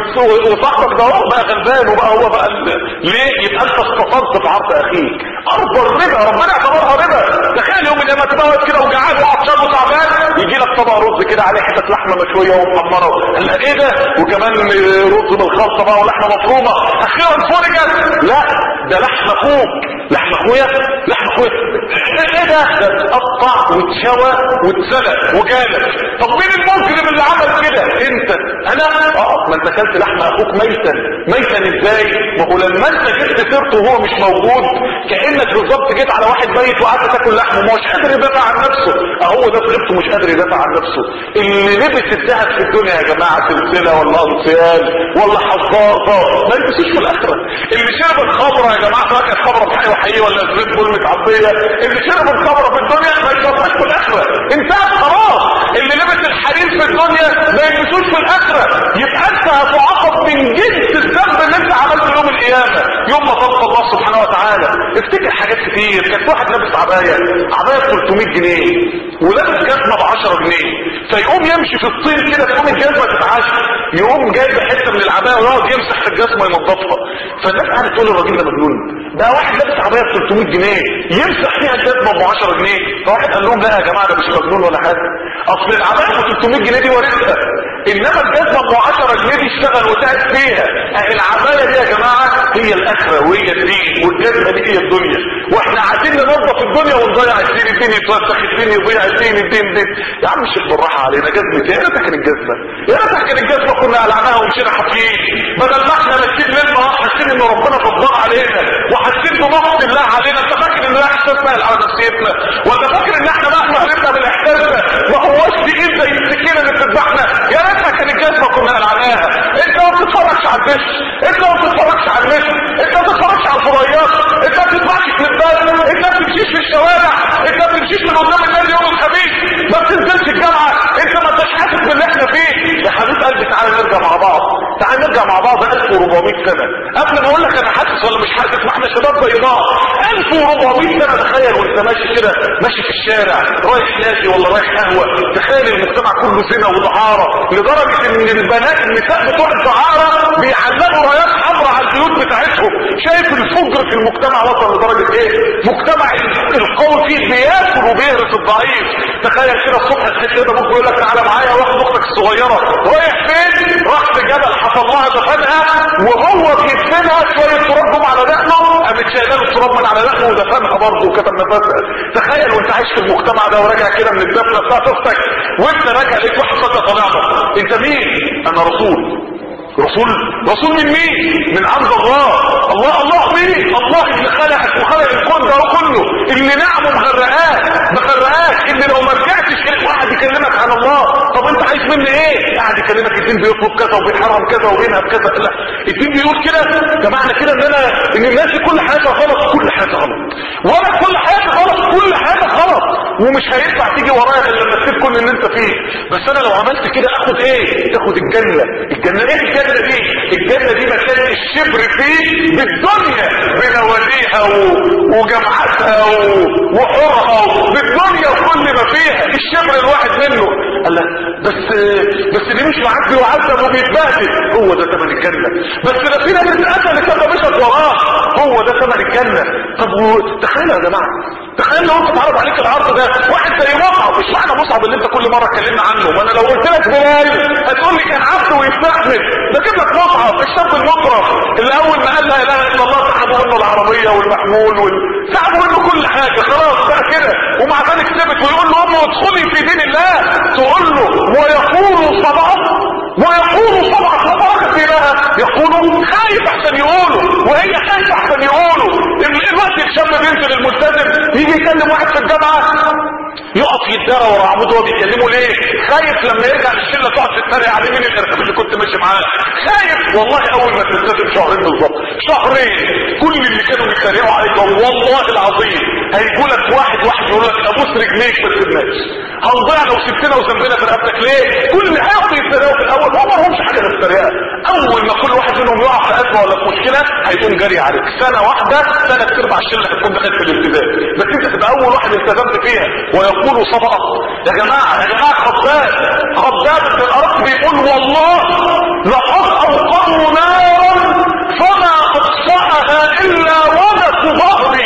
وصاحبك ده هو بقى غلبان وبقى هو بقى ليه؟ يبقى انت استطرت في عرض اخيك. ارض الربا ربنا اعتبرها ربا. تخيل يوم لما تبقى واقف كده وجعان وعطشان وتعبان يجي لك طبق رز كده عليه حته لحمه مشويه ومحمره. قال لك ايه ده؟ وكمان رز بالخلطه بقى ولحمه مفرومه. اخيرا فرجت. لا ده لحم اخوك. لحم اخويا لحم اخويا ايه ده؟ ده اتقطع واتشوى واتسلق وجالك. طب مين المجرم اللي عمل كده؟ انت. انا اه ما انت اكلت لحم اخوك ميتا. ميتا ازاي؟ ما هو لما انت جبت سيرته وهو مش موجود كانك بالظبط جيت على واحد ميت وقعدت تاكل لحمه ومش قادر يدافع عن نفسه. اهو ده صغيرته مش قادر يدافع عن نفسه. اللي لبس الذهب في الدنيا يا جماعه سلسله ولا انسيال ولا حظاظه ما يلبسوش في الاخره. اللي شرب الخمره يا جماعه سواء كانت خمره بحي وحقيقي ولا زيت بول متعبيه اللي شرب الخمره في الدنيا ما يشربهاش في الاخره. انتهت خلاص. اللي لبس الحرير في الدنيا ما يلبسوش في الاخره. يبقى انت هتعاقب من جنس الذنب اللي انت عملته يوم القيامه يوم ما تلقى الله سبحانه وتعالى. افتكر حاجات كتير. كان واحد لابس عبايه عبايه ب ثلاثمية جنيه ولابس جزمه ب عشرة جنيه فيقوم يمشي في الطين كده تقوم الجزمه تتعشى يقوم جايب حته من العبايه ويقعد يمسح في الجزمه ينظفها. فالناس قاعده تقول الراجل ده مجنون. ده واحد لابس عبايه ب ثلاثمية جنيه يمسح فيها الجزمه ب عشرة جنيه. فواحد قال لهم لا يا جماعه ده مش مجنون ولا حاجه. اصل العبايه ب ثلاثمية جنيه دي ورثها انما الجزمه ب عشرة جنيه دي اشتغل وتعب فيها. العبايه دي يا جماعه هي الاخره وهي الدين والجزمه دي هي الدنيا. واحنا عايزين ننظف الدنيا ونضيع الدين. الدين يتوسخ الدين يضيع الدين الدين الدين. يا عم الشيخ بالراحه علينا. جزمه يا ريتها كانت الجزمه يا ريتها كانت الجزمه كنا قلعناها ومشينا حافيين بدل ما احنا ماشيين ليل نهار حاسين ان ربنا غضبان علينا وحاسين بمقت الله علينا. انت فاكر ان ده احساس سهل على نفسيتنا ولا فاكر ان احنا مهما هربنا من الاحساس ده ما هوش تقيل زي السكينه اللي بتذبحنا؟ يا ريتها كانت الجزمه كنا قلعناها. انت ما بتتفرجش على الدش انت ما بتتفرجش على النت انت ما بتتفرجش على الفضائيات انت ما بتسمعش كليبات انت ما بتمشيش في الشوارع انت ما بتمشيش من قدام النادي يوم الخميس ما بتنزلش الجامعه انت ما انتش حاسس باللي احنا فيه. يا حبيب قلبي تعالى نرجع مع بعض. تعالى نرجع مع بعض ألف وأربعمية سنه قبل ما اقول لك انا حاسس ولا مش حاسس. ما احنا شباب بيضاء. ألف وأربعمية سنه. تخيل وانت ماشي كده ماشي في الشارع رايح نادي ولا رايح قهوه تخيل المجتمع كله زنا ودعاره لدرجه ان البنات النساء بتوع الدعاره بيعلقوا رايات حمراء على البيوت بتاعتهم. شايف الفجر في المجتمع وصل لدرجه ايه؟ مجتمع القوي فيه بياكل وبيهرس الضعيف. تخيل كده الصبح الحته ده ممكن يقول لك تعالى معايا واخد اختك الصغيره رايح فين؟ راح في جبل حصل لها دفنها وهو بيدفنها شويه تراب جم على دقنه قامت شايله له التراب من على دقنه ودفنها برضه وكتب نفسها. تخيل وانت عايش في المجتمع ده وراجع كده من الدفنه بتاعت اختك وانت راجع لقيت واحد صدق طالع انت مين؟ انا رسول. رسول رسول من مين؟ من عند الله. الله الله مين؟ الله اللي خلقك وخلق الكون ده كله، اللي نعمه مغرقاك مغرقاك، اللي لو ما رجعتش واحد يكلمك عن الله. طب انت عايز مني ايه؟ قاعد يكلمك الدين بيطلب كذا وبيحرم كذا وبينهب كذا. لا، الدين بيقول كده، ده معنى كده ان انا ان الناس كل حاجه غلط، كل حاجه غلط، وانا كل حاجه غلط، كل حاجه غلط، ومش هينفع تيجي ورايا غير لما تسيب كل اللي انت فيه. بس انا لو عملت كده اخد ايه؟ تاخد الجنه. الجنه ايه الجنه دي؟ الجنه دي مكان الشبر فيه بالدنيا بنواديها وجمعاتها وحورها بالدنيا وكل ما فيها، الشبر الواحد منه. قال لك بس بس اللي مش معدي وعذب وبيتبهدل هو ده ثمن الجنه. بس ده في ناس اتقتلت لما مشت وراه، هو ده ثمن الجنه. طب تخيلوا يا جماعه، تخيل لو انت اتعرض عليك العرض ده واحد زي مصعب. مش معنى مصعب اللي انت كل مره اتكلمنا عنه، ما انا لو قلت لك بلال هتقول لي كان عبد ويستحمل. بجيب لك مصعب الشاب المطرف اللي اول ما قال لا اله الا الله سحبوا منه العربيه والمحمول وال... سحبوا منه كل حاجه، خلاص بقى كده، ومع ذلك ثبت ويقول له امه ادخلي في دين الله، تقول له ويقول صدقت ويقول صدقت وبركت لها، يقولوا خايف احسن يقولوا، وهي خايفه احسن يقولوا. الوقت الشاب بينزل الملتزم يجي يكلم واحد في الجامعه يقف يتدارى ورا عموده وهو بيكلمه ليه؟ خايف لما يرجع الشله تقعد تتريق عليه مين الارهاب اللي كنت ماشي معاه. خايف والله اول ما تلتزم شهرين بالظبط، شهرين، كل اللي كانوا بيتريقوا عليك والله العظيم هيجوا لك واحد واحد يقول لك ابوس رجليك ما تسيبناش، هنضيع لو سبتنا وذنبنا في رقبتك ليه؟ كل هيقعدوا يتريقوا في الاول، هم ما لهمش حاجه في التريقه. اول ما كل واحد منهم يقع في ازمه ولا في مشكله هيقوم جري عليك. سنه واحده ثلاث ارباع الشله هتكون دخلت في الالتزام، بس انت تبقى اول واحد التزمت فيها. ويقولوا صدقه. يا جماعه يا جماعه خباب خباب بن الارق بيقول والله لقد اوقدوا نارا فما اطفاها الا ودك ظهري.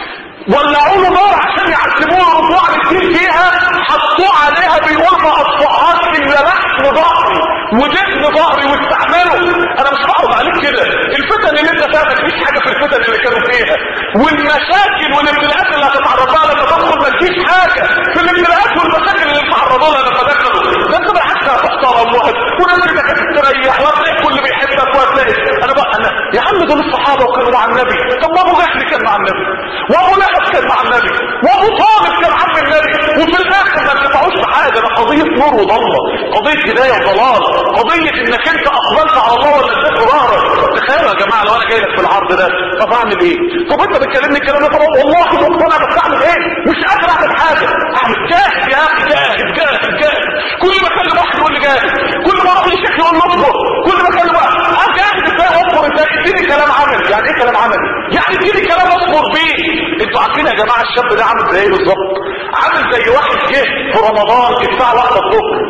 ولعوا له نار عشان يعذبوه رجوع الدين فيها، حطوه عليها بيقول ما اطفاهاش الا لحم ظهري ودهن ظهري واستعمله. انا مش بعرض عليك كده، الفتن اللي انت فيها مفيش حاجه في الفتن اللي كانوا فيها، والمشاكل والابتلاءات اللي هتتعرض لها لما تدخل مفيش حاجه في الابتلاءات والمشاكل اللي تعرضوا لها لما دخلوا. ده انت بالعكس هتحترم ونفسك هتستريح وهتلاقي كل بيحبك وهتلاقي. انا بقى انا يا عم دول الصحابه وكانوا مع النبي، طب ما ابو جهل كان مع النبي، وابو لهب كان مع النبي، وابو طالب كان عم النبي، وفي الاخر ما انتفعوش بحاجه. ده قضيه نور وضلمه، قضيه هدايه وضلال، قضيه انك انت اقبلت على الله ولا اديت ظهرك. تخيلوا يا جماعه لو انا جاي لك في العرض ده، طب اعمل ايه؟ طب انت بتكلمني الكلام ده، طب والله مقتنع، بس اعمل ايه؟ مش قادر اعمل حاجه. اعمل جاهد يا اخي، جاهد جاهد جاهد. كل ما اكلم واحد يقول لي جاهد، كل ما اروح للشيخ يقول لي اصبر، كل ما اكلم واحد جاهد ازاي اصبر ازاي؟ اديني كلام عملي. يعني ايه كلام عملي؟ يعني اديني كلام اصبر بيه. انتوا عارفين يا جماعه الشاب ده عامل زي ايه بالظبط؟ عامل زي واحد جه في رمضان الساعه واحدة الظهر،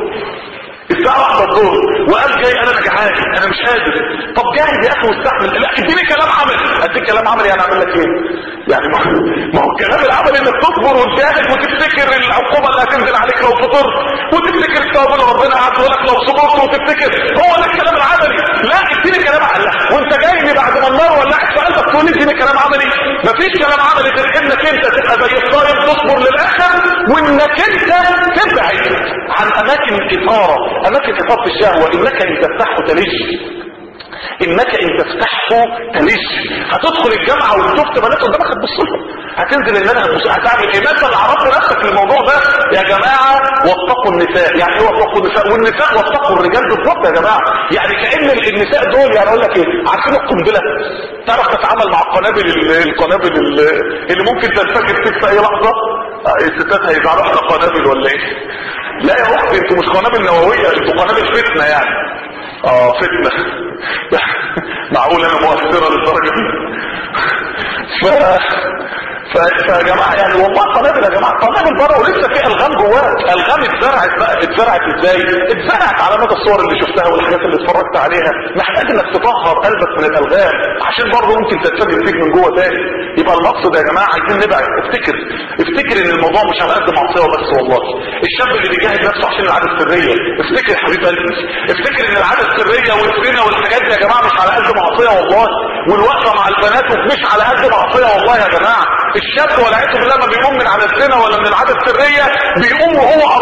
الساعه واحدة الظهر وقال جاي انا جعان انا مش قادر. طب جاهد يا اخي واستحمل. لا اديني كلام عملي. اديك كلام عملي يعني اعمل لك ايه؟ يعني ما هو الكلام العملي انك تصبر وتجاهد وتفتكر العقوبه اللي هتنزل عليك لو فطرت، وتفتكر الثواب اللي ربنا عاده لك لو صبرت، وتفتكر هو ده الكلام العملي. لا اديني كلام عملي. وانت جاي بعد ما النار ولعت سالتك تقول لي اديني كلام عملي؟ مفيش كلام عملي غير انك انت تبقى زي الصايم تصبر للاخر، وانك انت تبعد عن اماكن الاثاره، اماكن اثاره الشهوه. انك ان تفتحه تلج، انك ان تفتحه تلج. هتدخل الجامعه وشفت بنات قدامك هتبص لهم، هتنزل المنهج هتبص، هتعمل ايه؟ مثلا اللي عرفت نفسك للموضوع ده يا جماعه. واتقوا النساء. يعني ايه واتقوا النساء؟ والنساء واتقوا الرجال بالظبط يا جماعه. يعني كأن النساء دول، يعني اقول لك ايه، عارفين القنبله؟ تعرف تتعامل مع القنابل القنابل اللي ممكن تنفجر فيك في اي لحظه؟ الستات هيزعلوا احنا قنابل ولا ايه؟ لا يا اختي انتوا مش قنابل نوويه، انتوا قنابل فتنه يعني. اه فتنه. معقول انا مؤثره للدرجه دي؟ ف فيا جماعه يعني والله قنابل يا جماعه، قنابل بره ولسه في الغام جواها. الغام اتزرعت بقى، اتزرعت ازاي؟ اتزرعت على مدى الصور اللي شفتها والحاجات اللي اتفرجت عليها. محتاج انك تطهر قلبك من الالغام عشان برضه ممكن تتفجر فيك من جوه تاني. يبقى المقصد يا جماعه عايزين نبعد. افتكر افتكر ان الموضوع مش على قد معصيه وبس والله. الشاب اللي بيجاهد نفسه عشان العاده السريه، افتكر يا حبيب قلبي، افتكر ان العاده السريه والزنا والحاجات دي يا جماعه مش على قد معصيه والله، والوقفه مع البنات مش على قد معصيه والله يا جماعه. الشاب والعياذ بالله ما بيقوم من على الزنا ولا من العاده السريه، بيقوم وهو قرفان من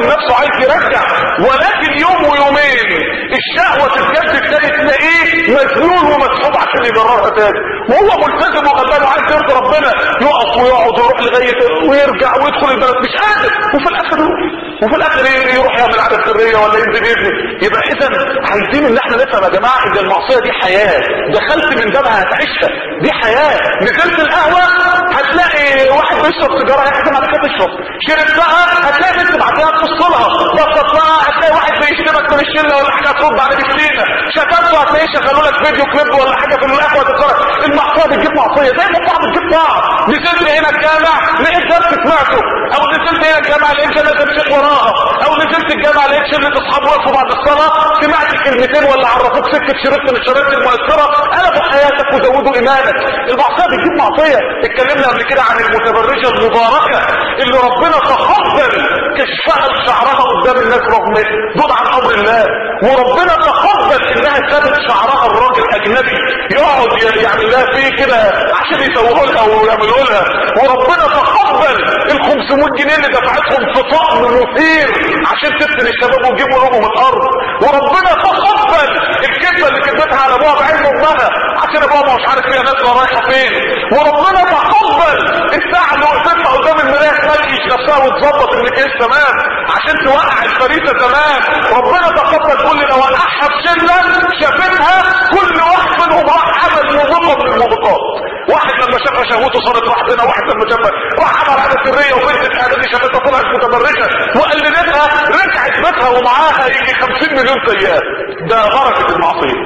من نفسه عايز يرجع، ولكن يوم ويومين الشهوة تتجدد تاني تلاقيه مجنون ومسحوب عشان يجررها تاني، وهو ملتزم وغلبان وعايز يرضي ربنا، يقف ويقعد ويروح لغاية ويرجع ويدخل البلد مش قادر، وفي الاخر يروح وفي الاخر يروح يعمل عادة سرية ولا ينزل يبني. يبقى اذا عايزين ان احنا نفهم يا جماعة ان المعصية دي حياة، دخلت من بابها هتعيشها، دي حياة. نزلت القهوة هتلاقي واحد بيشرب سيجارة هيحكم عليك تشرب، شربتها هتلاقي بنت بعدها تبصلها، بصتها هتلاقي واحد بيشتمك من الشلة ولا حاجة ترد عليه بسكينة، شتمته هتلاقيه شغلوا لك فيديو كليب ولا حاجة في القهوة تتفرج. المعصية بتجيب معصية زي ما بعض بتجيب بعض. نزلت هنا الجامع لقيت درس سمعته، او نزلت هنا الجامع لقيت جامعة تمشي وراها، او نزلت الجامع لقيت شلة اصحاب وقفوا بعد الصلاة سمعت كلمتين ولا عرفوك سكة شريط من الشرايط المؤثرة قلبوا حياتك وزودوا ايمانك. المعصية بتجيب معصية. اتكلمنا قبل كده عن المتبرجة المباركة اللي ربنا تقبل كشفها لشعرها قدام الناس رغم دون عن امر الله، وربنا تقبل انها سابت شعرها الراجل اجنبي يقعد يعمل لها فيه كده عشان يسوقوا لها ويعملوا لها، وربنا تقبل ال خمسمائة جنيه اللي دفعتهم في طقم مثير عشان تفتن الشباب وتجيبوا لهم الارض، وربنا تقبل الكذبه اللي كذبتها على ابوها بعين امها عشان ابوها مش عارف فيها نازله رايحه فين، وربنا تقبل الساعه اللي وقفتها قدام المرايه تنقش نفسها وتظبط المكياج تمام عشان توقع الفريسه تمام. ربنا تقبل كل اللي وقعها في شله شافتها كل واحد منهم راح عمل موبقه من الموبقات. واحد لما شافها شهوته صارت واحدنا، واحد لما شافها راح عمل عاده سريه وبنت الحاجه دي شافتها طلعت متبرجه وقلدتها رجعت بيتها ومعاها يجي خمسين مليون سيئات. ده بركه المعصيه.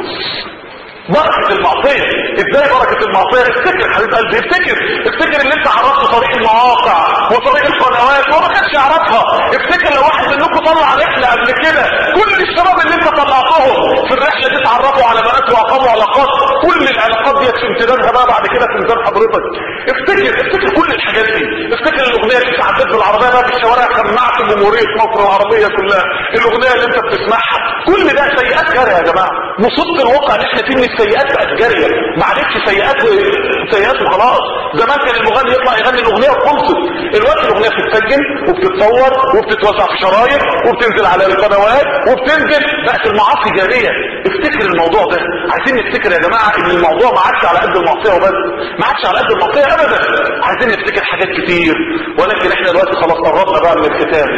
بركة المعصية. ازاي بركة المعصية؟ افتكر حبيب قلبي، افتكر افتكر اللي انت عرفت طريق المواقع وطريق القنوات وما كانش يعرفها. افتكر لو واحد منكم طلع رحلة قبل كده كل الشباب اللي انت طلعتهم في الرحلة دي اتعرفوا على بنات واقاموا علاقات، كل العلاقات دي في امتدادها بقى بعد كده في ميزان حضرتك. افتكر افتكر كل الحاجات دي. افتكر الاغنية اللي انت عديت بالعربية بقى في الشوارع سمعت جمهورية مصر العربية كلها، الاغنية اللي انت بتسمعها كل ده سيئات جارية يا جماعة. مصيبة الواقع ان احنا فيه السيئات بقت جارية، ما عادتش سيئات سيئات وخلاص. زمان كان المغني يطلع يغني الاغنيه وخلصت، دلوقتي الاغنيه بتتسجل وبتتصور وبتتوزع في شرايط وبتنزل على القنوات وبتنزل، بقت المعاصي جاريه. افتكر الموضوع ده. عايزين نفتكر يا جماعه ان الموضوع ما عادش على قد المعصيه وبس، ما عادش على قد المعصيه ابدا. عايزين نفتكر حاجات كتير، ولكن احنا دلوقتي خلاص قربنا بقى من الختام.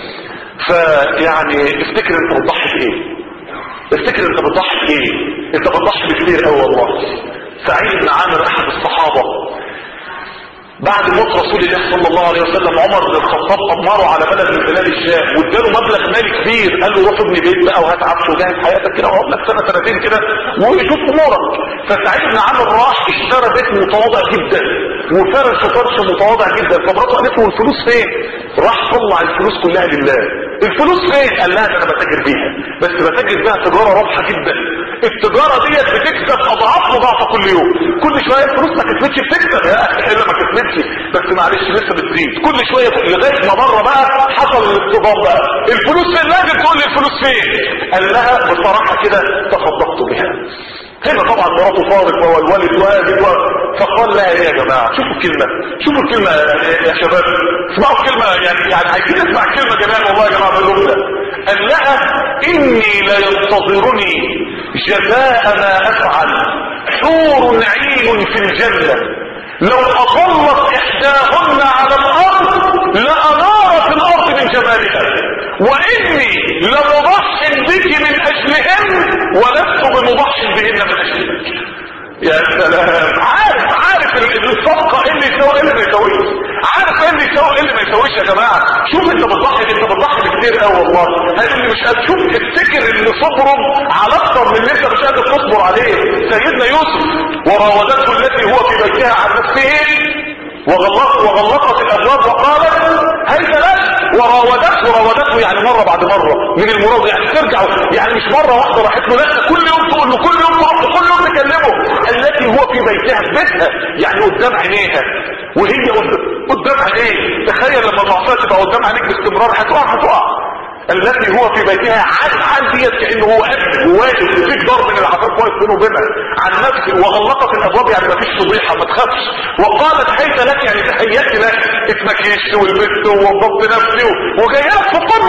فيعني افتكر انت بتضحي بايه، افتكر انت بتضحي بايه. انت بتضحي بكتير قوي والله. سعيد بن عامر احد الصحابه بعد موت رسول الله صلى الله عليه وسلم عمر بن الخطاب امره على بلد من بلاد الشام واداله مبلغ مالي كبير، قال له روح ابني بيت بقى وهات عفش وجهز حياتك كده وقعد لك سنه سنتين كده وشوف امورك. فسعيد بن عامر راح اشترى بيت متواضع جدا وفرش فرش متواضع جدا. فمراته قالت له الفلوس فين؟ راح طلع الفلوس كلها لله. الفلوس فين؟ قال لها انا بتاجر بيها، بس بتاجر بيها تجاره رابحه جدا. التجاره ديت بتكسب اضعاف مضاعفه كل يوم، كل شويه الفلوس ما كسبتش بتكسب يا اخي الا ما كسبتش بس معلش لسه بتزيد كل شويه لغايه ما مره بقى حصل الاصطدام بقى. الفلوس فين؟ لازم تقول لي الفلوس فين. قال لها بصراحه كده تصدقت بها. هنا طبعا مراته فارق والوالد واجب و... فقال لها ايه يا جماعه؟ شوفوا الكلمه، شوفوا الكلمه يا شباب، اسمعوا الكلمه يعني يعني عايزين نسمع الكلمه جميعا والله يا جماعه بالجمله. قال لها اني لا ينتظرني جزاء ما افعل حور عين في الجنه لو اظلت احداهن على الارض لانارت الارض من جمالها واني لمضح بك من اجلهن ولست بمضح بهن من اجلك. يا سلام. عارف عارف الصفقه ايه اللي يسوي ايه اللي ما يسويش، عارف ايه اللي يسوي ايه اللي ما يسويش يا جماعه. شوف انت بتضحي انت بتضحي بكتير قوي والله. هذا اللي مش قادر. شوف افتكر ان صبرهم على اكثر من اللي انت مش قادر تصبر عليه. سيدنا يوسف وراودته التي هو في بيتها عن نفسه وغلقت وغلقت الابواب وقالت هيت لك. وراودته راودته يعني مره بعد مره من المراوده، يعني ترجع يعني مش مره واحده راحت له، لا كل يوم تقول له كل يوم تروح له كل يوم تكلمه. التي هو في بيتها في بيتها يعني قدام عينيها وهي قدام عينيه. تخيل لما المعصيه تبقى قدام عينيك باستمرار هتقع هتقع. التي هو في بيتها عن عن ديت كانه هو قد واقف وفيك ضرب من العفاف واقف بينه وبينها عن نفسه. وغلقت الابواب يعني ما فيش فضيحه ما تخافش. وقالت هيت لك يعني تهيأت لك اتمكيشت ولبست ووضبت نفسي وجايه لك في قمه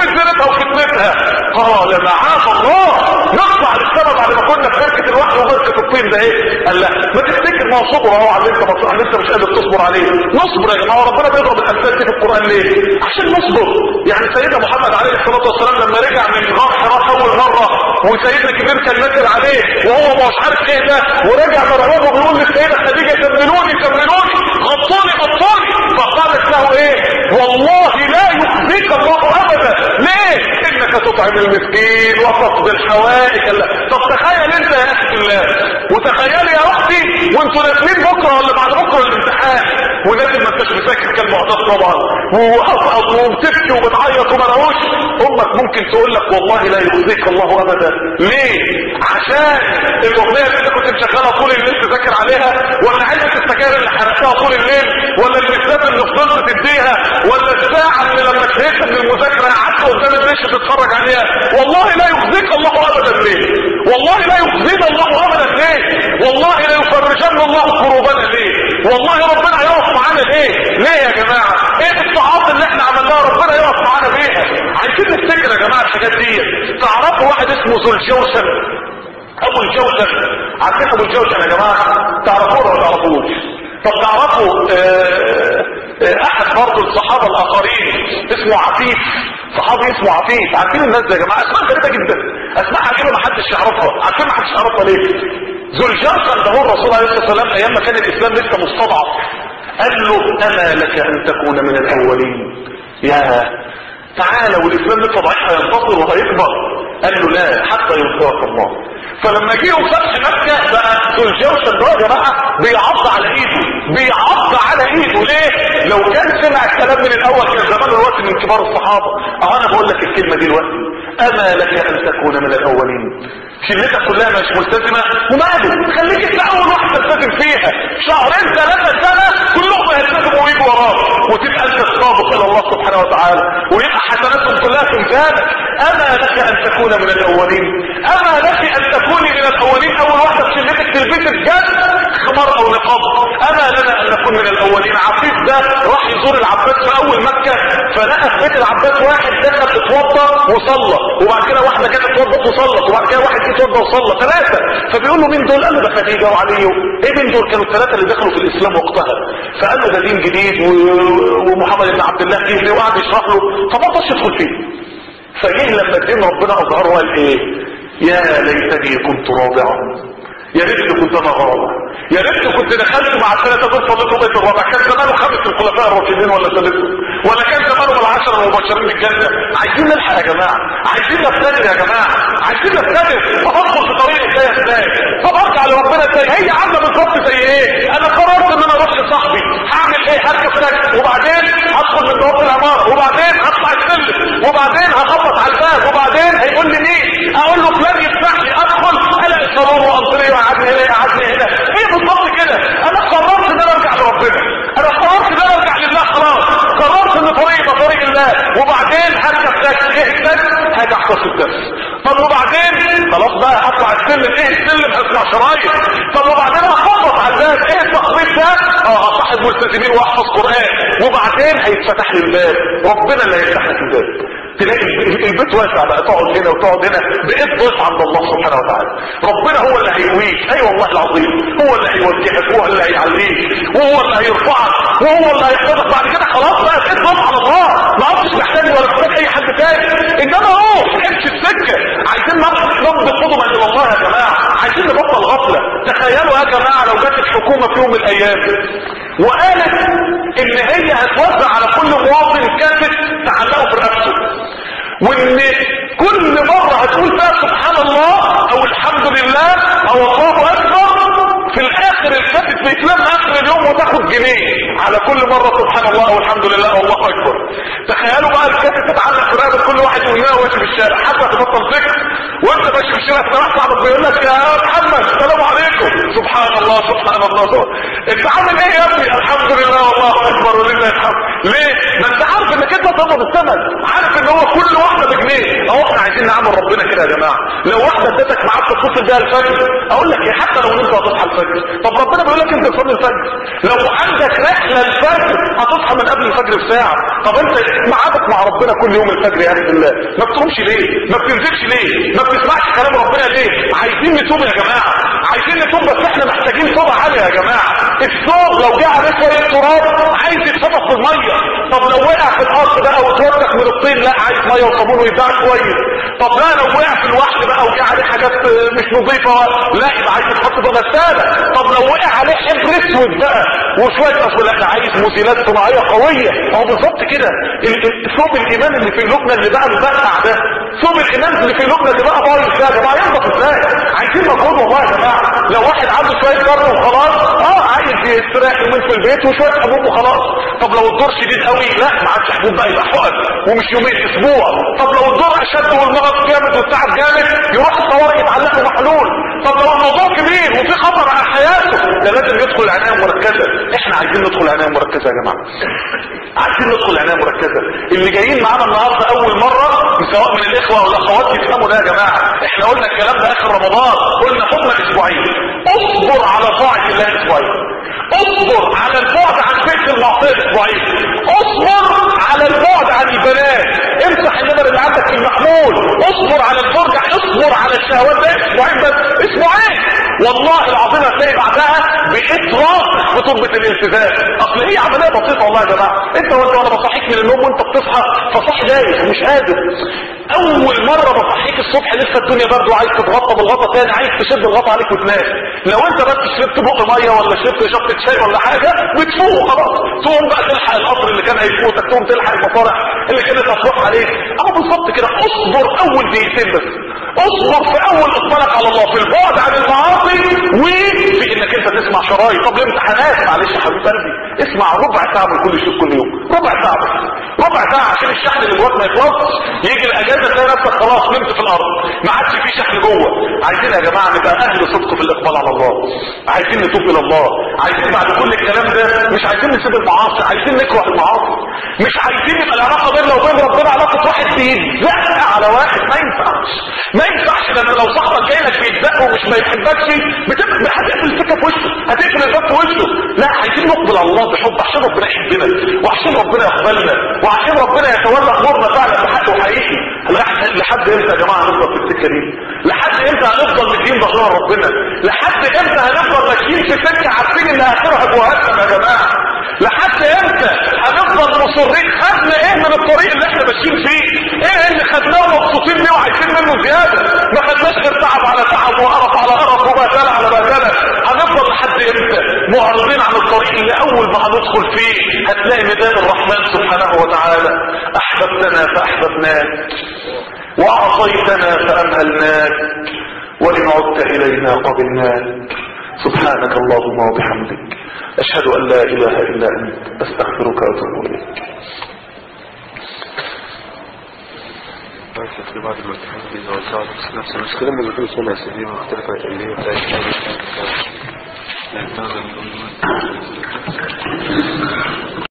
ومن زينتها وفتنتها. قال معاذ الله نطلع للسما بعد ما كنا في بركه الوحي وبركه الطين ده ايه؟ قال لا ما تفتكر ما هو صبر اهو على اللي انت اللي انت مش قادر تصبر عليه. نصبر يا جماعه، ربنا بيضرب الامثال دي في القران ليه؟ عشان نصبر. يعني سيدنا محمد عليه الصلاه والسلام لما رجع من غار حراء اول مره وسيدنا كبير كان نازل عليه وهو مش عارف ايه ده، ورجع مرعوب وبيقول للسيده خديجه كملوني كملوني غطوني غطوني، فقالت له ايه؟ والله لا يخزيك الله ابدا. ليه؟ انك تطعم المسكين وتصبر الحوائج. طب تخيل انت يا اخي الله، وتخيل يا اختي وانتوا نازلين بكره ولا بعد بكره الامتحان ونازل ما انتش مذاكر كالمعتاد طبعا وقصقص وبتبكي وبتعيط وما لهوش، امك ممكن تقول لك والله لا يخزيك الله ابدا. ليه؟ عشان الاغنيه اللي انت كنت مشغلها طول الليل تذاكر عليها، ولا علبه السجاير اللي حرقتها طول الليل، ولا المسافه اللي فضلت تديها، ولا الساعه اللي لما شهيت من المذاكره قعدت قدام الدش تتفرج عليها. والله لا يخزيك الله ابدا. ليه؟ والله لا يخزينا الله ابدا. ليه؟ والله لا يفرجن الله كروبنا. ليه؟ والله ربنا يقف معانا. ليه؟ ليه يا جماعه؟ ايه الطاعات اللي احنا عملناها ربنا يقف معانا بيها؟ عايزين نفتكر يا جماعه الحاجات دي. تعرفوا واحد اسمه ذو الجوشن، ابو الجوشن. عارفين ابو الجوشن يا جماعه؟ تعرفوه ولا تعرفوش؟ طب تعرفوا آه آه احد برضه الصحابه الاخرين اسمه عفيف، صحابي اسمه عفيف. عارفين الناس ده يا جماعه اسماء غريبه جدا، اسماء عجيبه ما حدش يعرفها. عارفين ما حدش يعرفها ليه؟ ذو الجوشن ده هو الرسول عليه الصلاه والسلام ايام ما كان الاسلام لسه مستضعف قال له اما لك ان تكون من الاولين. يا تعالى والاسلام لسه ضعيف هينتصر وهيكبر. قال له لا حتى ينصرك الله. فلما جيهم فتح مكه بقى ذو الجوشن ده يا جماعه بيعض على ايده، بيعض على ايده. ليه؟ لو كان سمع الكلام من الاول كان زمان الوقت من كبار الصحابه. اه انا بقول لك الكلمه دي دلوقتي، اما لك ان تكون من الاولين. شلتك كلها مش ملتزمه وماله، خليك انت اول واحد تلتزم فيها. شهرين ثلاثه سنه كلهم هيلتزموا ويجوا وراك وتبقى انت السابق الى الله سبحانه وتعالى ويبقى حسناتهم كلها في ميزانك. اما لك ان تكون من الاولين، اما لك ان تكوني من الاولين. اول واحده في شلتك تلبسي بجد خمار او نقاب. اما لنا ان نكون من الاولين. عفيف ده راح يزور العباس في اول مكه فلقى في بيت العباس واحد دخل اتوضى وصلى، وبعد كده واحده جت اتوضت وصلت، وبعد كده واحد اتوضى وصلى، ثلاثه. فبيقول له مين دول؟ قال له ده خديجه وعلي. ايه مين دول؟ كانوا الثلاثه اللي دخلوا في الاسلام وقتها. فقال له ده دين جديد و... ومحمد بن عبد الله جه وقعد يشرح له فما رضاش يدخل فيه. فجه لما الدين ربنا اظهره قال ايه؟ يا ليتني كنت رابعا، يا ريت كنت انا غرابه، يا ريت كنت دخلت مع الثلاثه دول صليتوا بيت الرابع. كان زمانه خمس الخلفاء الراشدين ولا ثالثهم، ولا كان زمانه العشره المبشرين بالجنه. عايزين نلحق يا جماعه، عايزين نفتكر يا جماعه، عايزين نفتكر. طب ادخل في طريق ازاي ازاي؟ طب ارجع لربنا ازاي؟ هي عامله بالظبط زي ايه؟ انا قررت ان انا اروح لصاحبي، هعمل ايه؟ هركب تاكسي وبعدين هدخل من بوابه العماره وبعدين هطلع السلم وبعدين هخبط على الباب وبعدين هيقول لي مين؟ اقول له فلان يفتح لي، ادخل الاقي صالون وانطري وقعدني هنا قعدني هنا. هي بالظبط كده. انا قررت ان انا ارجع لربنا، انا قررت ان انا ارجع لله خلاص، قررت ان طريقي طريق الله وبعدين هركب تاكسي. ايه التاكسي؟ هاجي احفظ الدرس. طب وبعدين خلاص بقى هطلع السلم. ايه السلم؟ هسمع شرايط. طب وبعدين هخبط على الباب. ايه التخبيط ده؟ اه هصاحب ملتزمين واحفظ قران وبعدين هيتفتح لي الباب. ربنا اللي هيفتح لك الباب. تلاقي البيت واسع بقى، تقعد هنا وتقعد هنا بقيت ضيف عند الله سبحانه وتعالى. ربنا هو اللي هيقويك، اي والله العظيم، هو اللي هيوجهك، هو اللي هيعليك، وهو اللي هيرفعك، وهو اللي هيحفظك. بعد كده خلاص بقى بقيت ضيف على الله، ما عدتش محتاج ولا محتاج اي حد تاني. انما روح امشي السكه. عايزين نبض قدما الى الله يا جماعه، عايزين نبطل غفله. تخيلوا يا جماعه لو جت الحكومه في يوم من الايام وقالت ان هي هتوزع على كل مواطن كاسة تعلقه في رقبته، وان كل مرة هتقول فيها سبحان الله او الحمد لله او الله اكبر، في الاخر الكاسة بيتلم اخر اليوم وتاخد جنيه على كل مرة سبحان الله او الحمد لله او الله اكبر. تخيلوا بقى الكاسة تتعلق في رقبة كل واحد يقولها وماشي في الشارع حتى تبطل ذكر، وانت ماشي في الشارع تروح صاحبك بيقول لك يا محمد السلام عليكم، سبحان الله سبحان الله. انت عامل ايه يا ابني؟ الحمد لله والله اكبر ولله الحمد. ليه؟ ما انت عارف انك انت تاخد الثمن، عارف ان هو كل واحده بجنيه. اهو احنا عايزين نعمل ربنا كده يا جماعه. لو واحده ادتك معاك تتصل بيها الفجر، اقول لك ايه، حتى لو انت هتصحى الفجر، طب ربنا بيقول لك انت تصلي الفجر. لو عندك رحله الفجر هتصحى من قبل الفجر بساعه. طب انت معادك مع ربنا كل يوم الفجر يا اخي الله، ما بتقومش ليه؟ ما بتنزلش ليه؟ ما بتسمعش كلام ربنا ليه؟ عايزين نتوب يا جماعه، عايزين نتوب، بس احنا محتاجين توبه عاليه يا جماعه. الثوب لو جه عليه شويه تراب عايز يتشطف في الميه، طب لو وقع في الارض بقى وتوسخ من الطين، لا عايز ميه وصابون ويدعك كويس. طب لا لو وقع في الوحل بقى وجه عليه حاجات مش نظيفه، لا يبقى عايز يتحط في غساله. طب لو وقع عليه حبر اسود بقى وشويه اصل، لا عايز مزيلات صناعيه قويه. هو بالظبط كده ثوب الايمان اللي في قلوبنا اللي بقى البقع ده، ثوب الايمان اللي في قلوبنا اللي بقى بايظ ده يا جماعه ينضف ازاي؟ عايزين مجهود والله يا جماعه. لو واحد عنده شويه ضر وخلاص، اه عايز يستريح يومين في البيت وشويه حبوب وخلاص. طب لو الدور شديد قوي، لا ما عادش حبوب بقى، يبقى حقن ومش يومين، اسبوع. طب لو الدور اشد والمرض جامد والتعب جامد، يروح الطوارئ يتعلق له محلول. طب لو الموضوع كبير وفي خطر على حياته، ده لازم يدخل عنايه مركزه. احنا عايزين ندخل عنايه مركزه يا جماعه، عايزين ندخل عنايه مركزه. اللي جايين معانا النهارده اول مره سواء من الاخوه او الاخوات يفهموا ده يا جماعه. احنا قلنا الكلام ده اخر رمضان، قلنا حكم اسبوعين. اصبر على طاعه الله اسبوعين، اصبر على البعد عن فعل المعصيه اسبوعين، اصبر على البعد عن البنات، امسح النمر اللي عندك في المحمول، اصبر على الفرجه، اصبر على الشهوات ده اسبوعين بس، اسبوعين والله العظيم هتلاقي بعدها بقيت راسخ في تربه الالتزام. اصل هي عمليه بسيطه والله يا جماعه. انت وانت وانا بصحيك من النوم وانت بتصحى فصاحي دايخ ومش قادر، اول مره بصحيك الصبح لسه الدنيا برضه عايز تتغطى بالغطا تاني، عايز تشد الغطا عليك وتنام. لو انت بس شربت بق ميه ولا شربت شفطه شاي ولا حاجه بتفوق خلاص، تقوم بقى تلحق القطر اللي كان هيفوتك، تقوم تلحق المصالح اللي كانت هتروح عليك. اهو بالظبط كده، اصبر اول دقيقتين بس، اصبر في اول اقبالك على الله، في البعد عن المعاصي وفي انك انت تسمع شرايط. طب الامتحانات معلش يا حبيب قلبي، اسمع ربع ساعه من كل شيء كل يوم، ربع ساعه بس، ربع ساعه عشان الشحن اللي جواك ما يخلصش. يجي الاجازه تلاقي نفسك خلاص نمت في الارض، ما عادش في شحن جوه. عايزين يا جماعه نبقى اهل صدق في الاقبال على الله، عايزين نتوب الى الله، عايزين بعد كل الكلام ده مش عايزين نسيب المعاصي، عايزين نكره المعاصي، مش عايزين يبقى العلاقه بيننا وبين ربنا علاقه واحد بيتزق على واحد. ما ينفعش، ما ينفعش. لان لو صاحبك جاي لك بيتزق ومش ما يحبكش بتبقى هتقفل السكه في وشه، هتقفل الباب في وشه. لا عايزين نقبل على الله بحب عشان ربنا يحبنا وعشان ربنا يقبلنا وعشان ربنا يتولى امورنا فعلا بحق وحقيقي. لحد امتى يا جماعه هنفضل في السكه دي؟ لحد امتى هنفضل مدين ظهرنا ربنا؟ لحد امتى هنفضل ماشيين في سكه عارفين ان اخرها جهنم يا جماعه؟ لحد امتى هنفضل مصرين؟ خدنا ايه من الطريق اللي احنا ماشيين فيه؟ ايه اللي خدناه ومبسوطين بيه وعايزين منه زياده؟ ما خدناش غير تعب على تعب وقرف على قرف وبهدله على بهدله. هنفضل لحد امتى معرضين عن الطريق اللي اول ما هندخل فيه هتلاقي نداء الرحمن سبحانه وتعالى: احببتنا فاحببناك وعصيتنا فامهلناك وان عدت الينا قبلناك. سبحانك اللهم وبحمدك، اشهد ان لا اله الا انت، استغفرك واتوب اليك. في بعض الامتحانات بيوزعوا نفس المشكلة من كل سنة أسئلة مختلفة اللي هي بتاعت